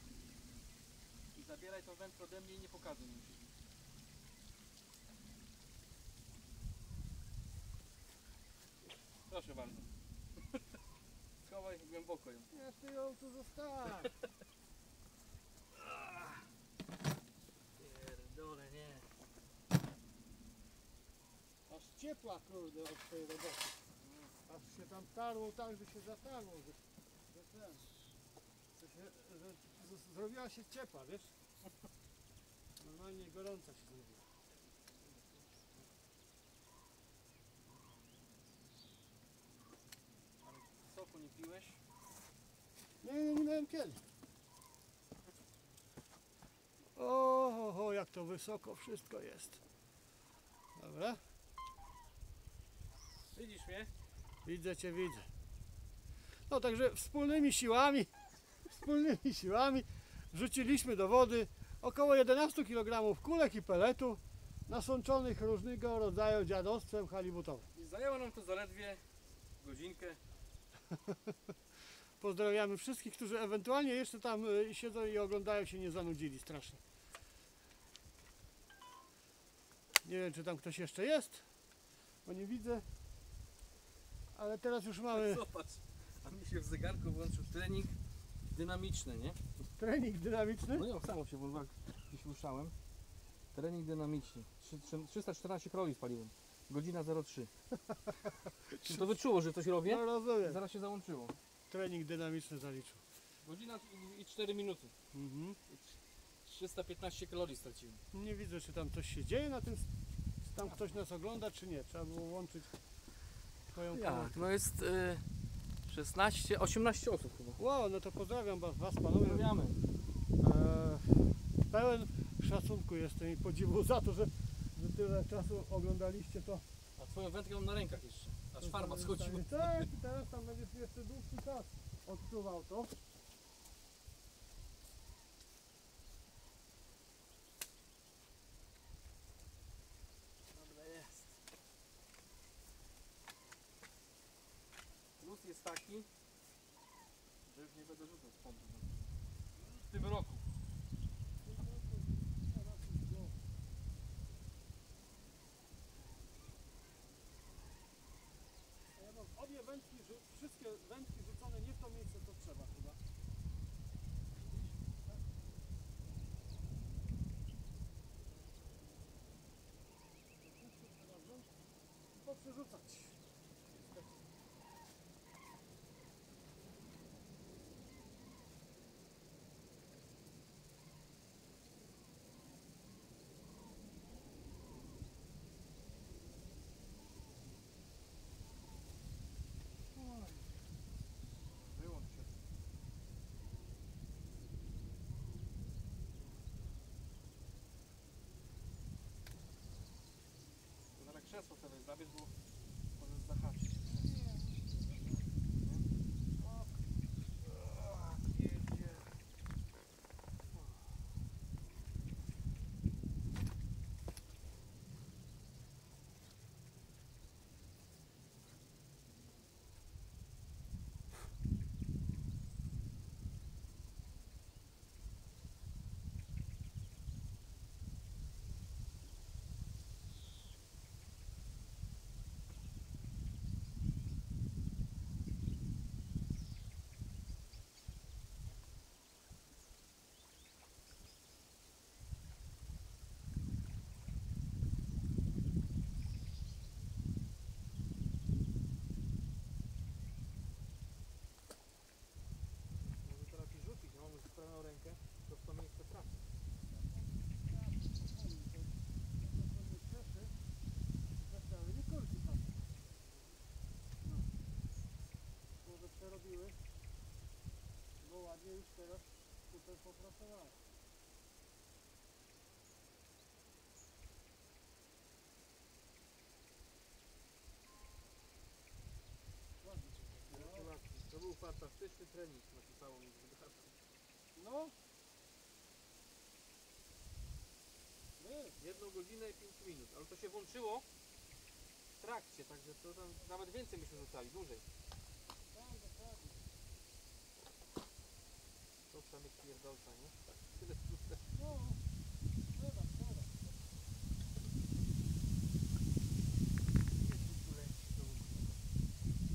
I zabieraj to wędkę ode mnie i nie pokazuj mi się. Proszę bardzo. Schowaj głęboko ją. Ja ty ją tu zostawię. Pierdole, nie. Aż ciepła kurde od tej roboty. Aż się tam tarło tak, że się zatarło, że, że ten, że, się, że z- zrobiła się ciepła, wiesz? Normalnie gorąca się zrobiła. Soku nie piłeś? Nie, nie, nie miałem kiedy. O, o, o, jak to wysoko wszystko jest. Dobra, Widzisz mnie? widzę cię, widzę. No także wspólnymi siłami, wspólnymi siłami wrzuciliśmy do wody około jedenaście kilogramów kulek i peletu nasączonych różnego rodzaju dziadostwem halibutowym. I zajęło nam to zaledwie godzinkę. Pozdrawiamy wszystkich, którzy ewentualnie jeszcze tam y, siedzą i oglądają, się nie zanudzili strasznie. Nie wiem, czy tam ktoś jeszcze jest, bo nie widzę. Ale teraz już mamy Zobacz, a mi się w zegarku włączył trening dynamiczny, nie? trening dynamiczny. No ja samo się włączyłem, gdzieś ruszałem. Trening dynamiczny. Trzy- trzy- trzysta czternaście kalori spaliłem. Godzina zero trzy. Czy to wyczuło, że coś robię? No rozumiem. Zaraz się załączyło. Trening dynamiczny zaliczył. Godzina i- i cztery minuty. Mhm. trzysta piętnaście kalorii straciłem. Nie widzę, czy tam coś się dzieje na tym, czy tam ktoś nas ogląda, czy nie. Trzeba było łączyć twoją kamerę. Jak? No jest y, szesnaście, osiemnaście osób chyba. Wow, no to pozdrawiam was, was panowie. Pozdrawiamy. Eee, pełen szacunku jestem i podziwu za to, że, że tyle czasu oglądaliście to. A twoją wędkę mam na rękach jeszcze. Aż farba schodziła. Tak, i teraz tam będziesz jeszcze dłuższy czas odczuwał to. Dobra, jest. Plus jest taki, że już nie będę rzucał z pompy. W tym roku. Ja mam obie wędki, rzu- wszystkie wędki rzucone nie w to miejsce, co trzeba chyba. Poprzerzucać. Niestety. Wyłącz się. To zaraz krzesło sobie zabierz, bo możesz zahaczyć. O, Jedzie. Może teraz i rzucić, no mamy sprawną rękę, to w to miejsce trafi. ale nie kolki tam. No. Może przerobiły, bo ładnie już teraz tutaj popracowały. Ładnie się to zrobiło. Gratulacje. To był fantastyczny trening, napisało mi z zegarku. No. Nie. Jedną godzinę i pięć minut, ale to się włączyło w trakcie, także to tam nawet więcej myśmy rzucali, dłużej. Tak, dokładnie. To trzeba mieć pierdolca, nie? Tak, tyle wrzucę. No. Trzeba, trzeba. Jest tu leci znowu.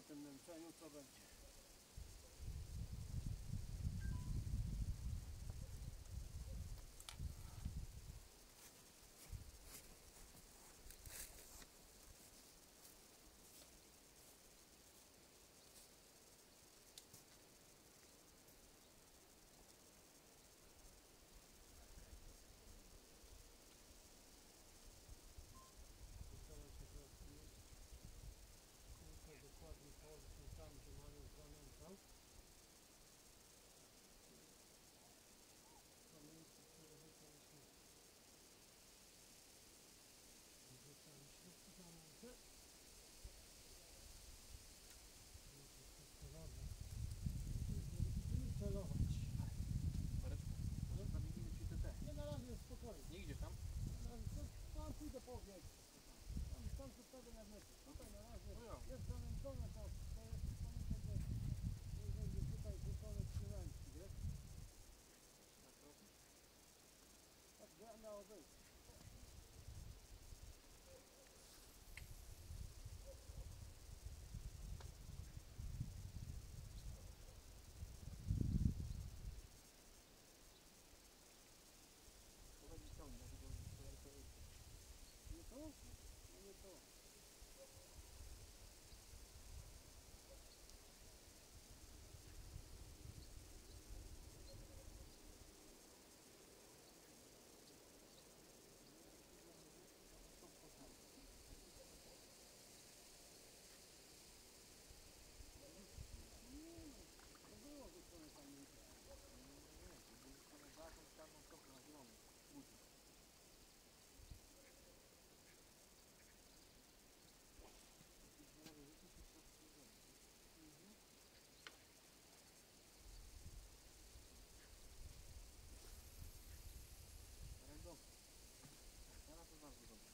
tym męczeniu, co będzie. Ustawiam się teraz kółko dokładnie położyć tam, gdzie Mariusz zamęczał. Pamięci przerzucaliśmy. Wrzucaliśmy w zamęcze. Będzie wszystko dobrze. Będziemy celować. Mareczku, może zamienimy ci te te. Nie, na razie jest spokojnie. Nie idziesz tam? Na razie to tam pójdę po wiek. Tam, tam przedstawię na meczu. Tutaj na razie No ja. jest zamęczone, to, to jest to nie będzie, nie będzie tutaj rzucone trzymański, wiesz? Tak robię. Tak miało być. To będzie ciągnie, dlatego że to jest to jest. Nie to? No nie to. Nie no, to było rzucone tam nie. Nie, to będzie stronę za tą czarną kropkę na zieloną. Budzi. Może rzucić i trzeba przyjrzeć. Ale dobrze. Teraz to bardzo dobrze.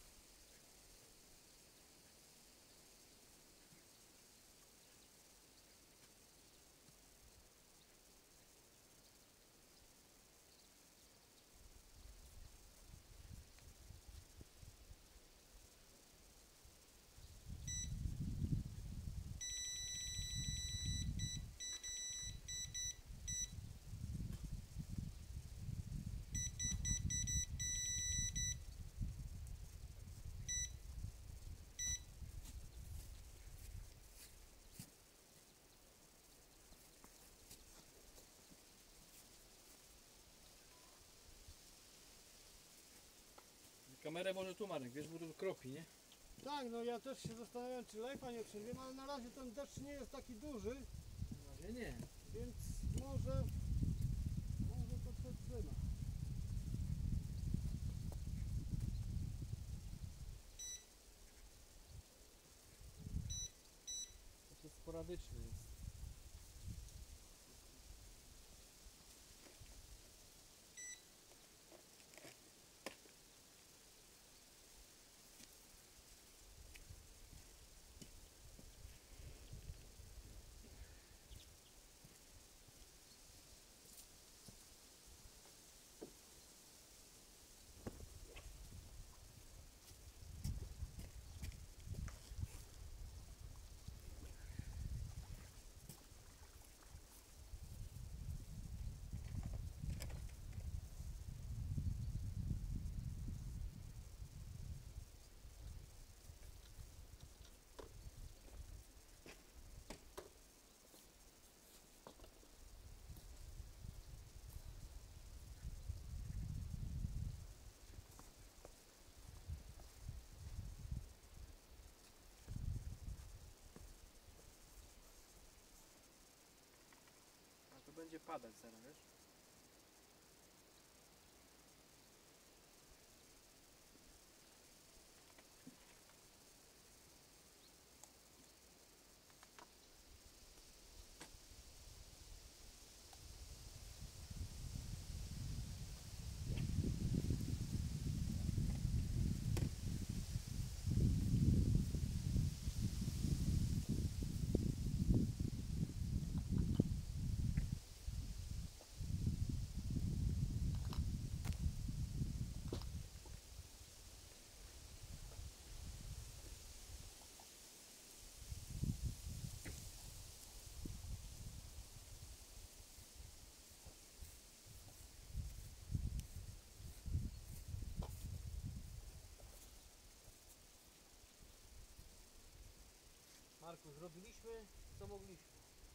Kamerę może tu, Marek, wiesz, bo tu kropi, nie? Tak, no ja też się zastanawiam, czy live'a nie przerwiemy, ale na razie ten deszcz nie jest taki duży, Na razie nie. więc może, może to przetrzyma. To sporadyczny jest. A to będzie padać zaraz, wiesz? Marku, zrobiliśmy co mogliśmy.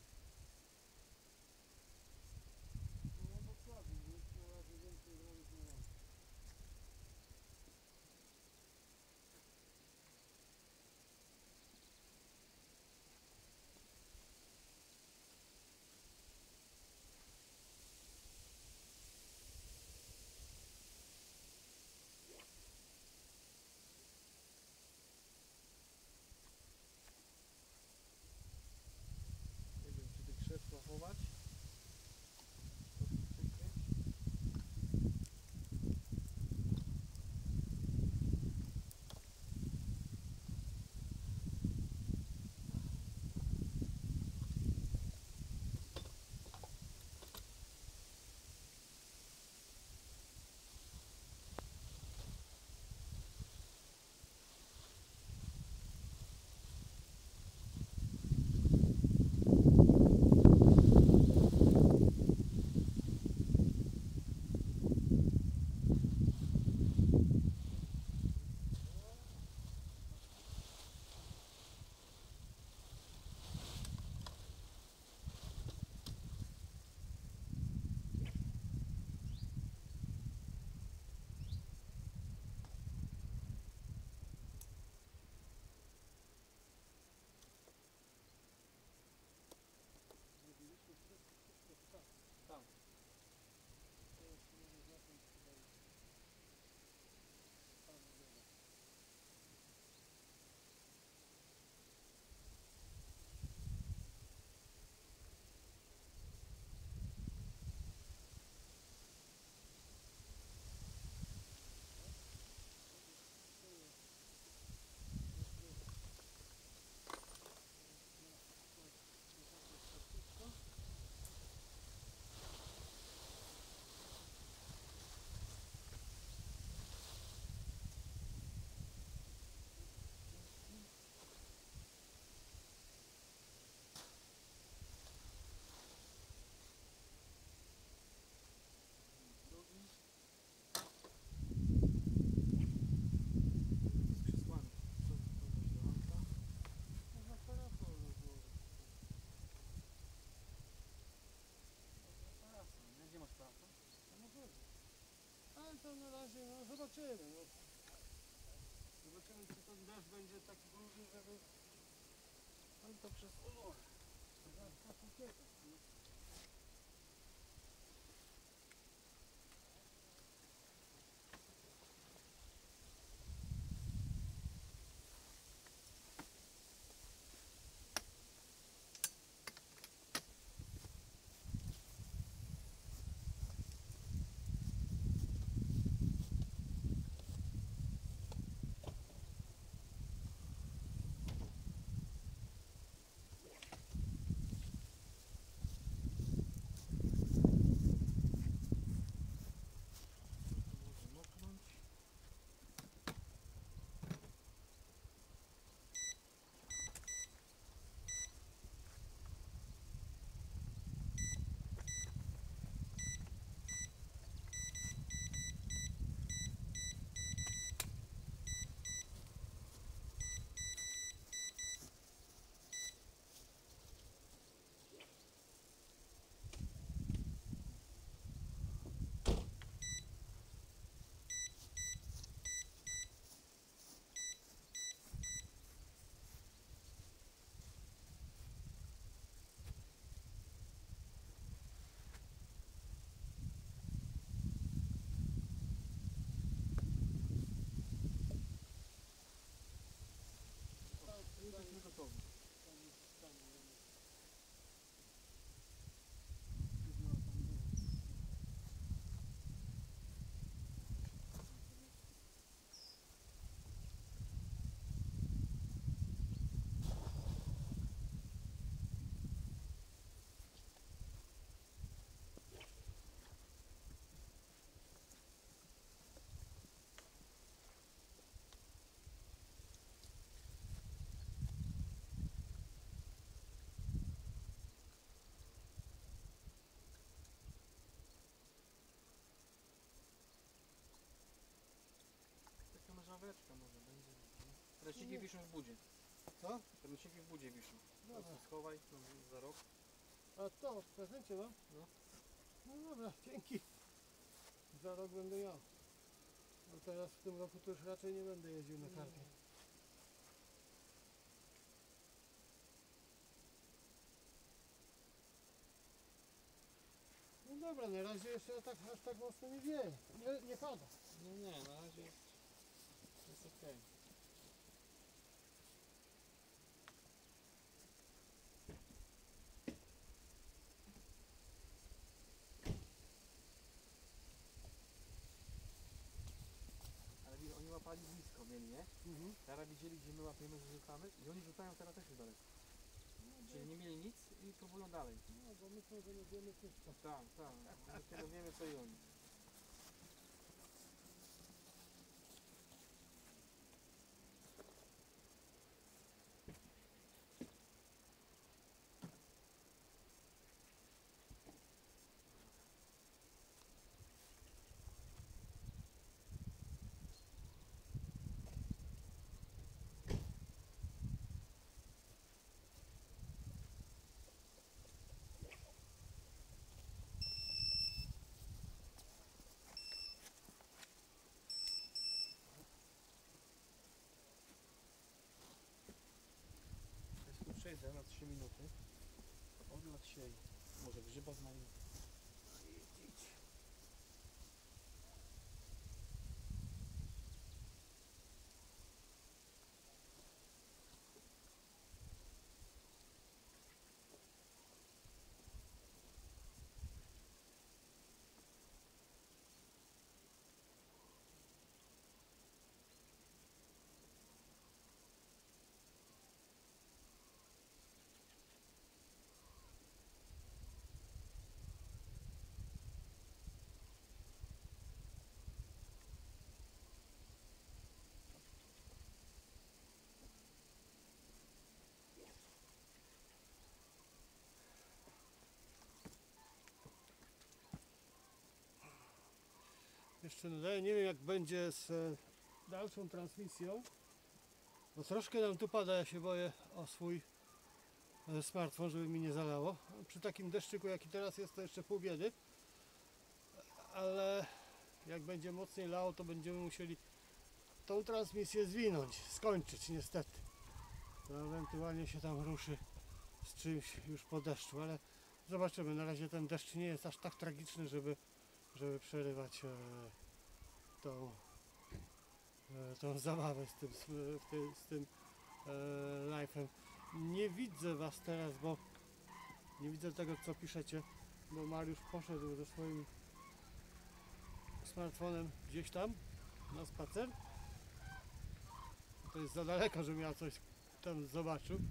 No dokładnie, jeszcze razy więcej zrobić nie można. Nie wiem, czy te krzesła chować. To tu przykryć. Zrobiliśmy wszystko, wszystko w czas. Tak. To jeszcze może zacząć chyba już tam wiele. Drugi. Z krzesłami. Co to do auta? Można parasol rozłożyć. Parasol, nie? Gdzie masz parasol? No na pewno. Ale to na razie, no zobaczymy. No. Zobaczymy, czy ten deszcz będzie taki duży, żeby... Ale to przez ulo. Zaraz ta kukieta. Może moknąć. Jesteśmy gotowi. Taka żaweczka może będzie. Reszciki wiszą w budzie. Co? Termoszniki w budzie wiszą. Dobra. Schowaj no, za rok. A to w prezencie mam? No. No dobra, dzięki. Za rok będę miał. No teraz w tym roku to już raczej nie będę jeździł na karpie. No dobra, na razie jeszcze tak, aż tak mocno nie wieje. Nie, nie pada. No nie, na razie jest, jest okej. Ale wi- oni łapali blisko, mieli, nie? Mhm. Teraz widzieli, gdzie my łapiemy, że rzucamy i oni rzucają teraz też już daleko. Czyli nie mieli nic i próbują dalej. No bo myślę, że nie wiemy wszystko. Tak, tak. My dopiero wiemy co i oni. Ja tu przejdę na trzy minuty. Odlot siej. Może grzyba znajdę. Jeszcze nadaję, nie wiem jak będzie z e, dalszą transmisją. Bo troszkę nam tu pada, ja się boję o swój e, smartfon, żeby mi nie zalało. Przy takim deszczyku jaki teraz jest to jeszcze pół biedy. Ale jak będzie mocniej lało, to będziemy musieli tą transmisję zwinąć, skończyć niestety. To ewentualnie się tam ruszy z czymś już po deszczu, ale zobaczymy. Na razie ten deszcz nie jest aż tak tragiczny, żeby, żeby przerywać e, tą, e, tą zabawę z tym, z, w tym, z tym e, live'em. Nie widzę was teraz, bo nie widzę tego co piszecie, bo Mariusz poszedł ze swoim smartfonem gdzieś tam na spacer. To jest za daleko, żebym ja coś tam zobaczył.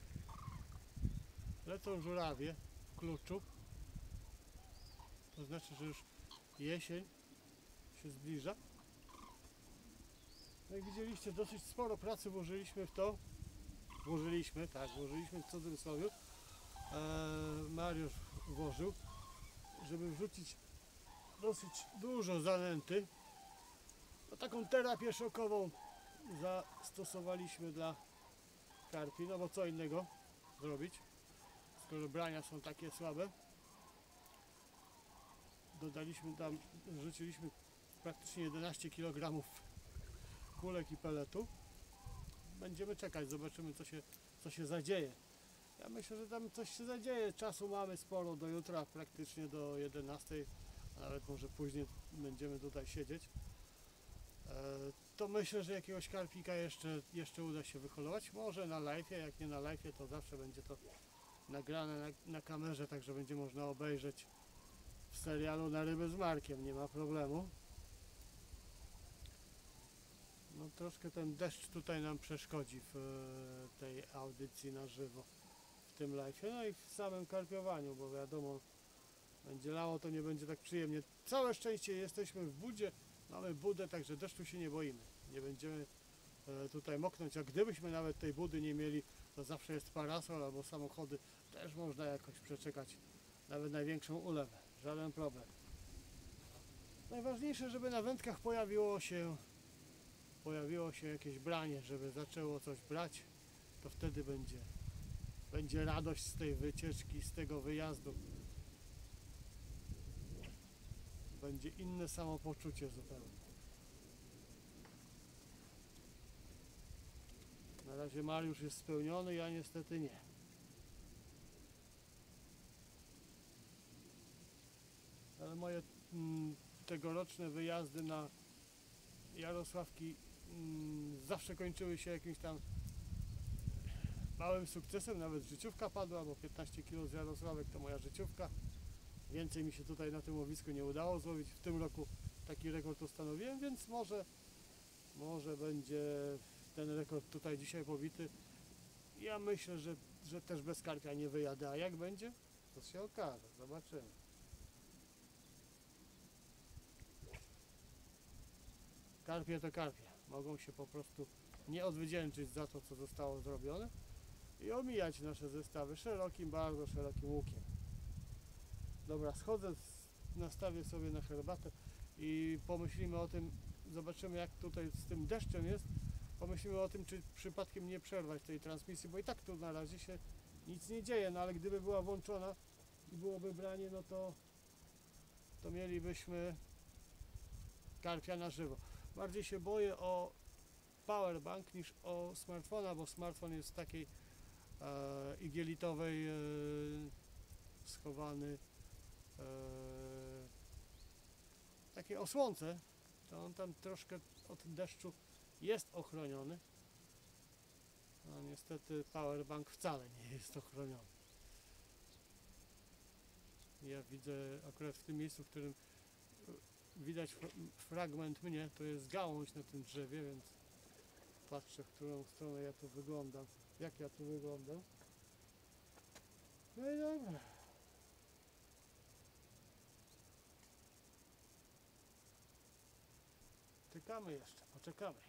Lecą żurawie w kluczu. To znaczy, że już jesień się zbliża. No jak widzieliście, dosyć sporo pracy włożyliśmy w to. Włożyliśmy, tak, włożyliśmy w cudzysłowie. Eee, Mariusz włożył, żeby wrzucić dosyć dużo zanęty. No, taką terapię szokową zastosowaliśmy dla karpi, no bo co innego zrobić, skoro brania są takie słabe. Dodaliśmy tam, rzuciliśmy praktycznie jedenaście kilogramów kulek i peletu. Będziemy czekać, zobaczymy co się, co się zadzieje. Ja myślę, że tam coś się zadzieje, czasu mamy sporo, do jutra praktycznie do jedenastej, a nawet może później będziemy tutaj siedzieć. E, to myślę, że jakiegoś karpika jeszcze, jeszcze uda się wyholować. Może na live'ie, jak nie na live'ie, to zawsze będzie to nagrane na, na kamerze, także będzie można obejrzeć w serialu Na ryby z Markiem, nie ma problemu. No troszkę ten deszcz tutaj nam przeszkodzi w e, tej audycji na żywo, w tym live'ie, no i w samym karpiowaniu, bo wiadomo, będzie lało, to nie będzie tak przyjemnie. Całe szczęście jesteśmy w budzie, mamy budę, także deszczu się nie boimy. Nie będziemy e, tutaj moknąć, a gdybyśmy nawet tej budy nie mieli, to zawsze jest parasol albo samochody, też można jakoś przeczekać nawet największą ulewę. Żaden problem. Najważniejsze, żeby na wędkach pojawiło się pojawiło się jakieś branie, żeby zaczęło coś brać to wtedy będzie, będzie radość z tej wycieczki, z tego wyjazdu. Będzie inne samopoczucie zupełnie. Na razie Mariusz jest spełniony, ja niestety nie. Ale moje mm, tegoroczne wyjazdy na Jarosławki mm, zawsze kończyły się jakimś tam małym sukcesem, nawet życiówka padła, bo piętnaście kilo z Jarosławek to moja życiówka. Więcej mi się tutaj na tym łowisku nie udało złowić. W tym roku taki rekord ustanowiłem, więc może, może będzie ten rekord tutaj dzisiaj pobity. Ja myślę, że, że też bez karpia nie wyjadę, a jak będzie, to się okaże, zobaczymy. Karpie to karpie, mogą się po prostu nie odwdzięczyć za to, co zostało zrobione i omijać nasze zestawy szerokim, bardzo szerokim łukiem. Dobra, schodzę, nastawię sobie na herbatę i pomyślimy o tym, zobaczymy jak tutaj z tym deszczem jest, pomyślimy o tym, czy przypadkiem nie przerwać tej transmisji, bo i tak tu na razie się nic nie dzieje, no ale gdyby była włączona i byłoby branie, no to, to mielibyśmy karpia na żywo. Bardziej się boję o powerbank niż o smartfona, bo smartfon jest w takiej e, igielitowej e, schowany e, takiej osłonce, to on tam troszkę od deszczu jest ochroniony, a niestety powerbank wcale nie jest ochroniony. Ja widzę akurat w tym miejscu, w którym widać fragment mnie, to jest gałąź na tym drzewie, więc patrzę, w którą stronę ja tu wyglądam, jak ja tu wyglądam. No i dobra. Czekamy jeszcze, poczekamy.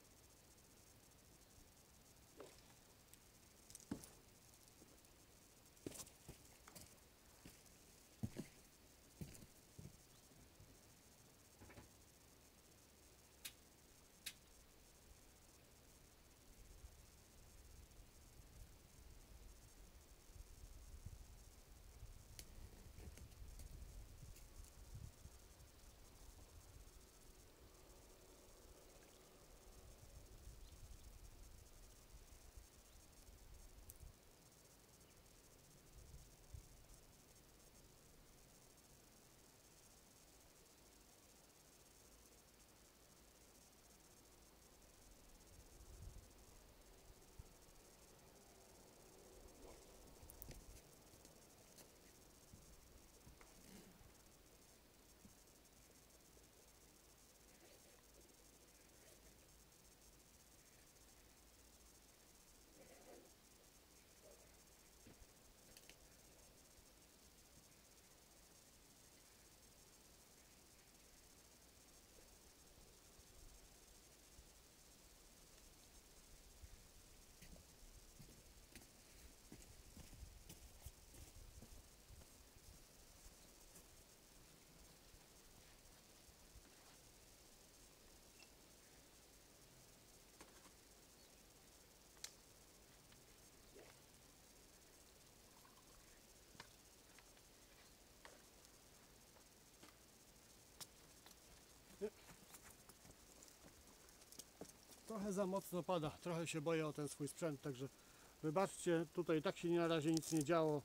Trochę za mocno pada, trochę się boję o ten swój sprzęt, także wybaczcie, tutaj tak się na razie nic nie działo.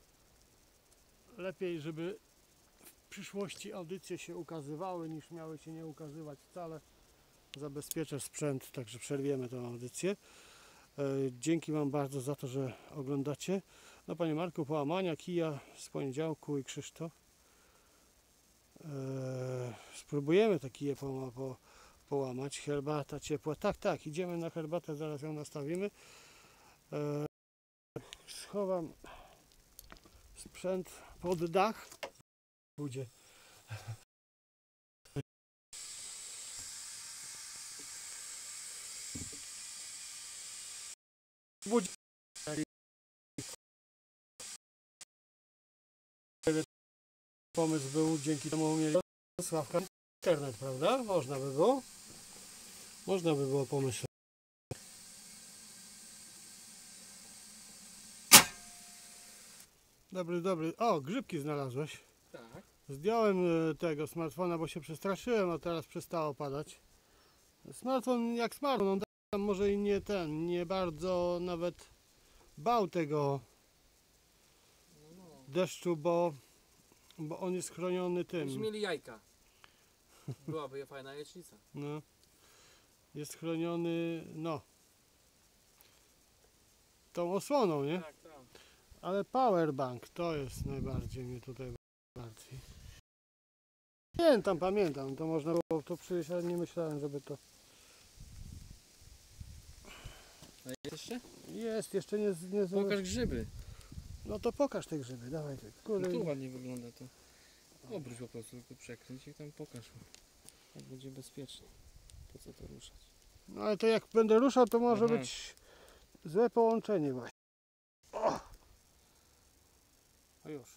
Lepiej, żeby w przyszłości audycje się ukazywały, niż miały się nie ukazywać wcale. Zabezpieczę sprzęt, także przerwiemy tę audycję. E, dzięki Wam bardzo za to, że oglądacie. No Panie Marku, połamania kija z poniedziałku i Krzysztof. E, spróbujemy te kije po, po, połamać. Herbata ciepła. Tak, tak, idziemy na herbatę, zaraz ją nastawimy. E, schowam sprzęt pod dach. Pójdzie. Budzi. Pomysł był dzięki temu mieli Sławka internet, prawda? Można by było. Można by było pomyśleć. Dobry, dobry. O, grzybki znalazłeś. Tak. Zdjąłem e, tego smartfona, bo się przestraszyłem, a teraz przestało padać. Smartfon jak smartfon, on tam może i nie ten, nie bardzo nawet bał tego No, no. deszczu, bo, bo on jest chroniony tym. Gdybyśmy mieli jajka. Byłaby fajna jajecznica. No, jest chroniony, no, tą osłoną, nie? Tak, tak. Ale powerbank to jest najbardziej mnie tutaj martwi. Pamiętam, pamiętam, to można było to przyjść, ale nie myślałem, żeby to... A jest jeszcze? Jest, jeszcze nie... nie Pokaż grzyby. No to pokaż te grzyby, dawaj. Ty. No Kurde, tu ładnie wygląda to. Obróć po prostu, tylko przekręć i tam pokaż. Tak będzie bezpiecznie. Po co to ruszać? no ale to jak będę ruszał, to może Aha. być złe połączenie właśnie. O! No już.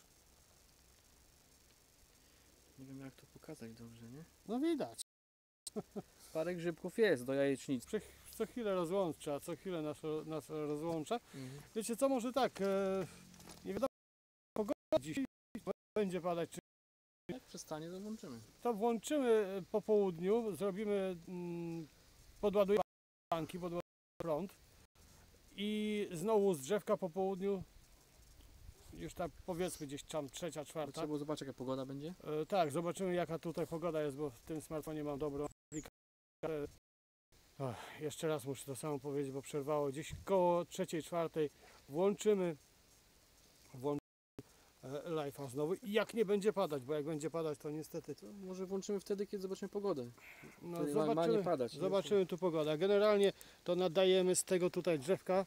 Nie wiem jak to pokazać dobrze, nie? No widać. Parę grzybków jest do jajecznicy. Prze- Co chwilę rozłącza, co chwilę nas, nas rozłącza. Mhm. Wiecie co, może tak, e, nie wiadomo, pogoda dziś będzie padać, czy Jak przestanie, to włączymy. to włączymy po południu, zrobimy, mm, podładujemy banki, podładujemy prąd i znowu z drzewka po południu, już tak powiedzmy gdzieś tam trzecia, czwarta. Trzeba było zobaczyć jaka pogoda będzie. E, tak, zobaczymy jaka tutaj pogoda jest, bo w tym smartfonie mam dobrą aplikację. Ach, jeszcze raz muszę to samo powiedzieć, bo przerwało. Gdzieś koło trzeciej, czwartej włączymy, włączymy e, live'a znowu i jak nie będzie padać, bo jak będzie padać, to niestety To może włączymy wtedy, kiedy zobaczymy pogodę. no, Wtedy ma, ma nie zobaczymy, padać. nie? zobaczymy tu pogodę. Generalnie to nadajemy z tego tutaj drzewka,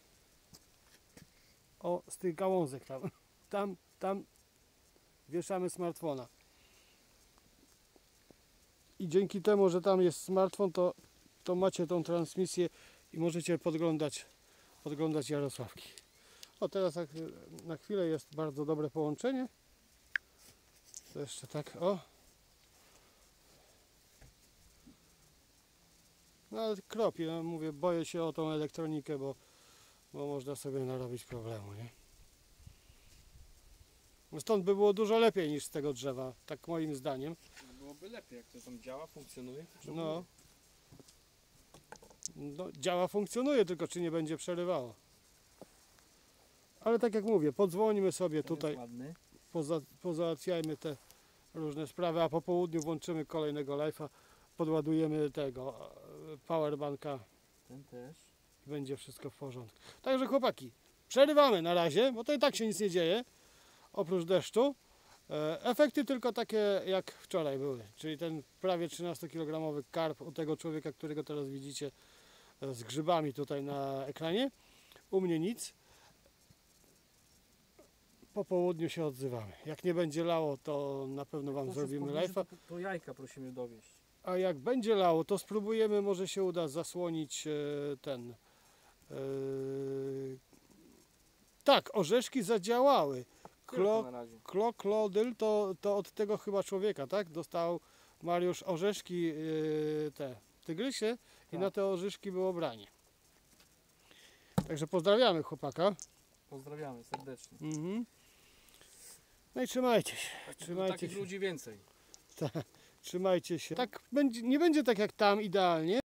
o, z tych gałązek tam, tam, tam wieszamy smartfona. I dzięki temu, że tam jest smartfon, to, to macie tą transmisję i możecie podglądać, podglądać Jarosławki. O, teraz tak na chwilę jest bardzo dobre połączenie. To jeszcze tak, o. No ale kropi, ja mówię, boję się o tą elektronikę, bo, bo można sobie narobić problemu, nie? No stąd by było dużo lepiej niż z tego drzewa, tak moim zdaniem. No byłoby lepiej, jak to tam działa, funkcjonuje. No. No, działa, funkcjonuje, tylko czy nie będzie przerywało. Ale tak jak mówię, podzwonimy sobie Ten tutaj, jest ładny. poza, pozałatwiajmy te różne sprawy, a po południu włączymy kolejnego live'a, podładujemy tego e, powerbanka Ten też. i będzie wszystko w porządku. Także chłopaki, przerywamy na razie, bo to i tak się nic nie dzieje, oprócz deszczu. E, Efekty tylko takie jak wczoraj były, czyli ten prawie trzynastokilogramowy karp u tego człowieka, którego teraz widzicie e, z grzybami tutaj na ekranie. U mnie nic. Po południu się odzywamy. Jak nie będzie lało, to na pewno Wam To, co zrobimy w pobliżu, live'a. To, to jajka prosimy dowieść. A jak będzie lało, to spróbujemy, może się uda zasłonić e, ten... E, tak, orzeszki zadziałały. Tylko Klo, na razie. Kloklodyl to, to od tego chyba człowieka, tak? Dostał Mariusz orzeszki, yy, te tygrysie i Tak. na te orzeszki było branie. Także pozdrawiamy chłopaka. Pozdrawiamy serdecznie. Mhm. No i trzymajcie się. Takich, Trzymajcie takich się. ludzi więcej. Trzymajcie się. Tak będzie, nie będzie tak jak tam idealnie.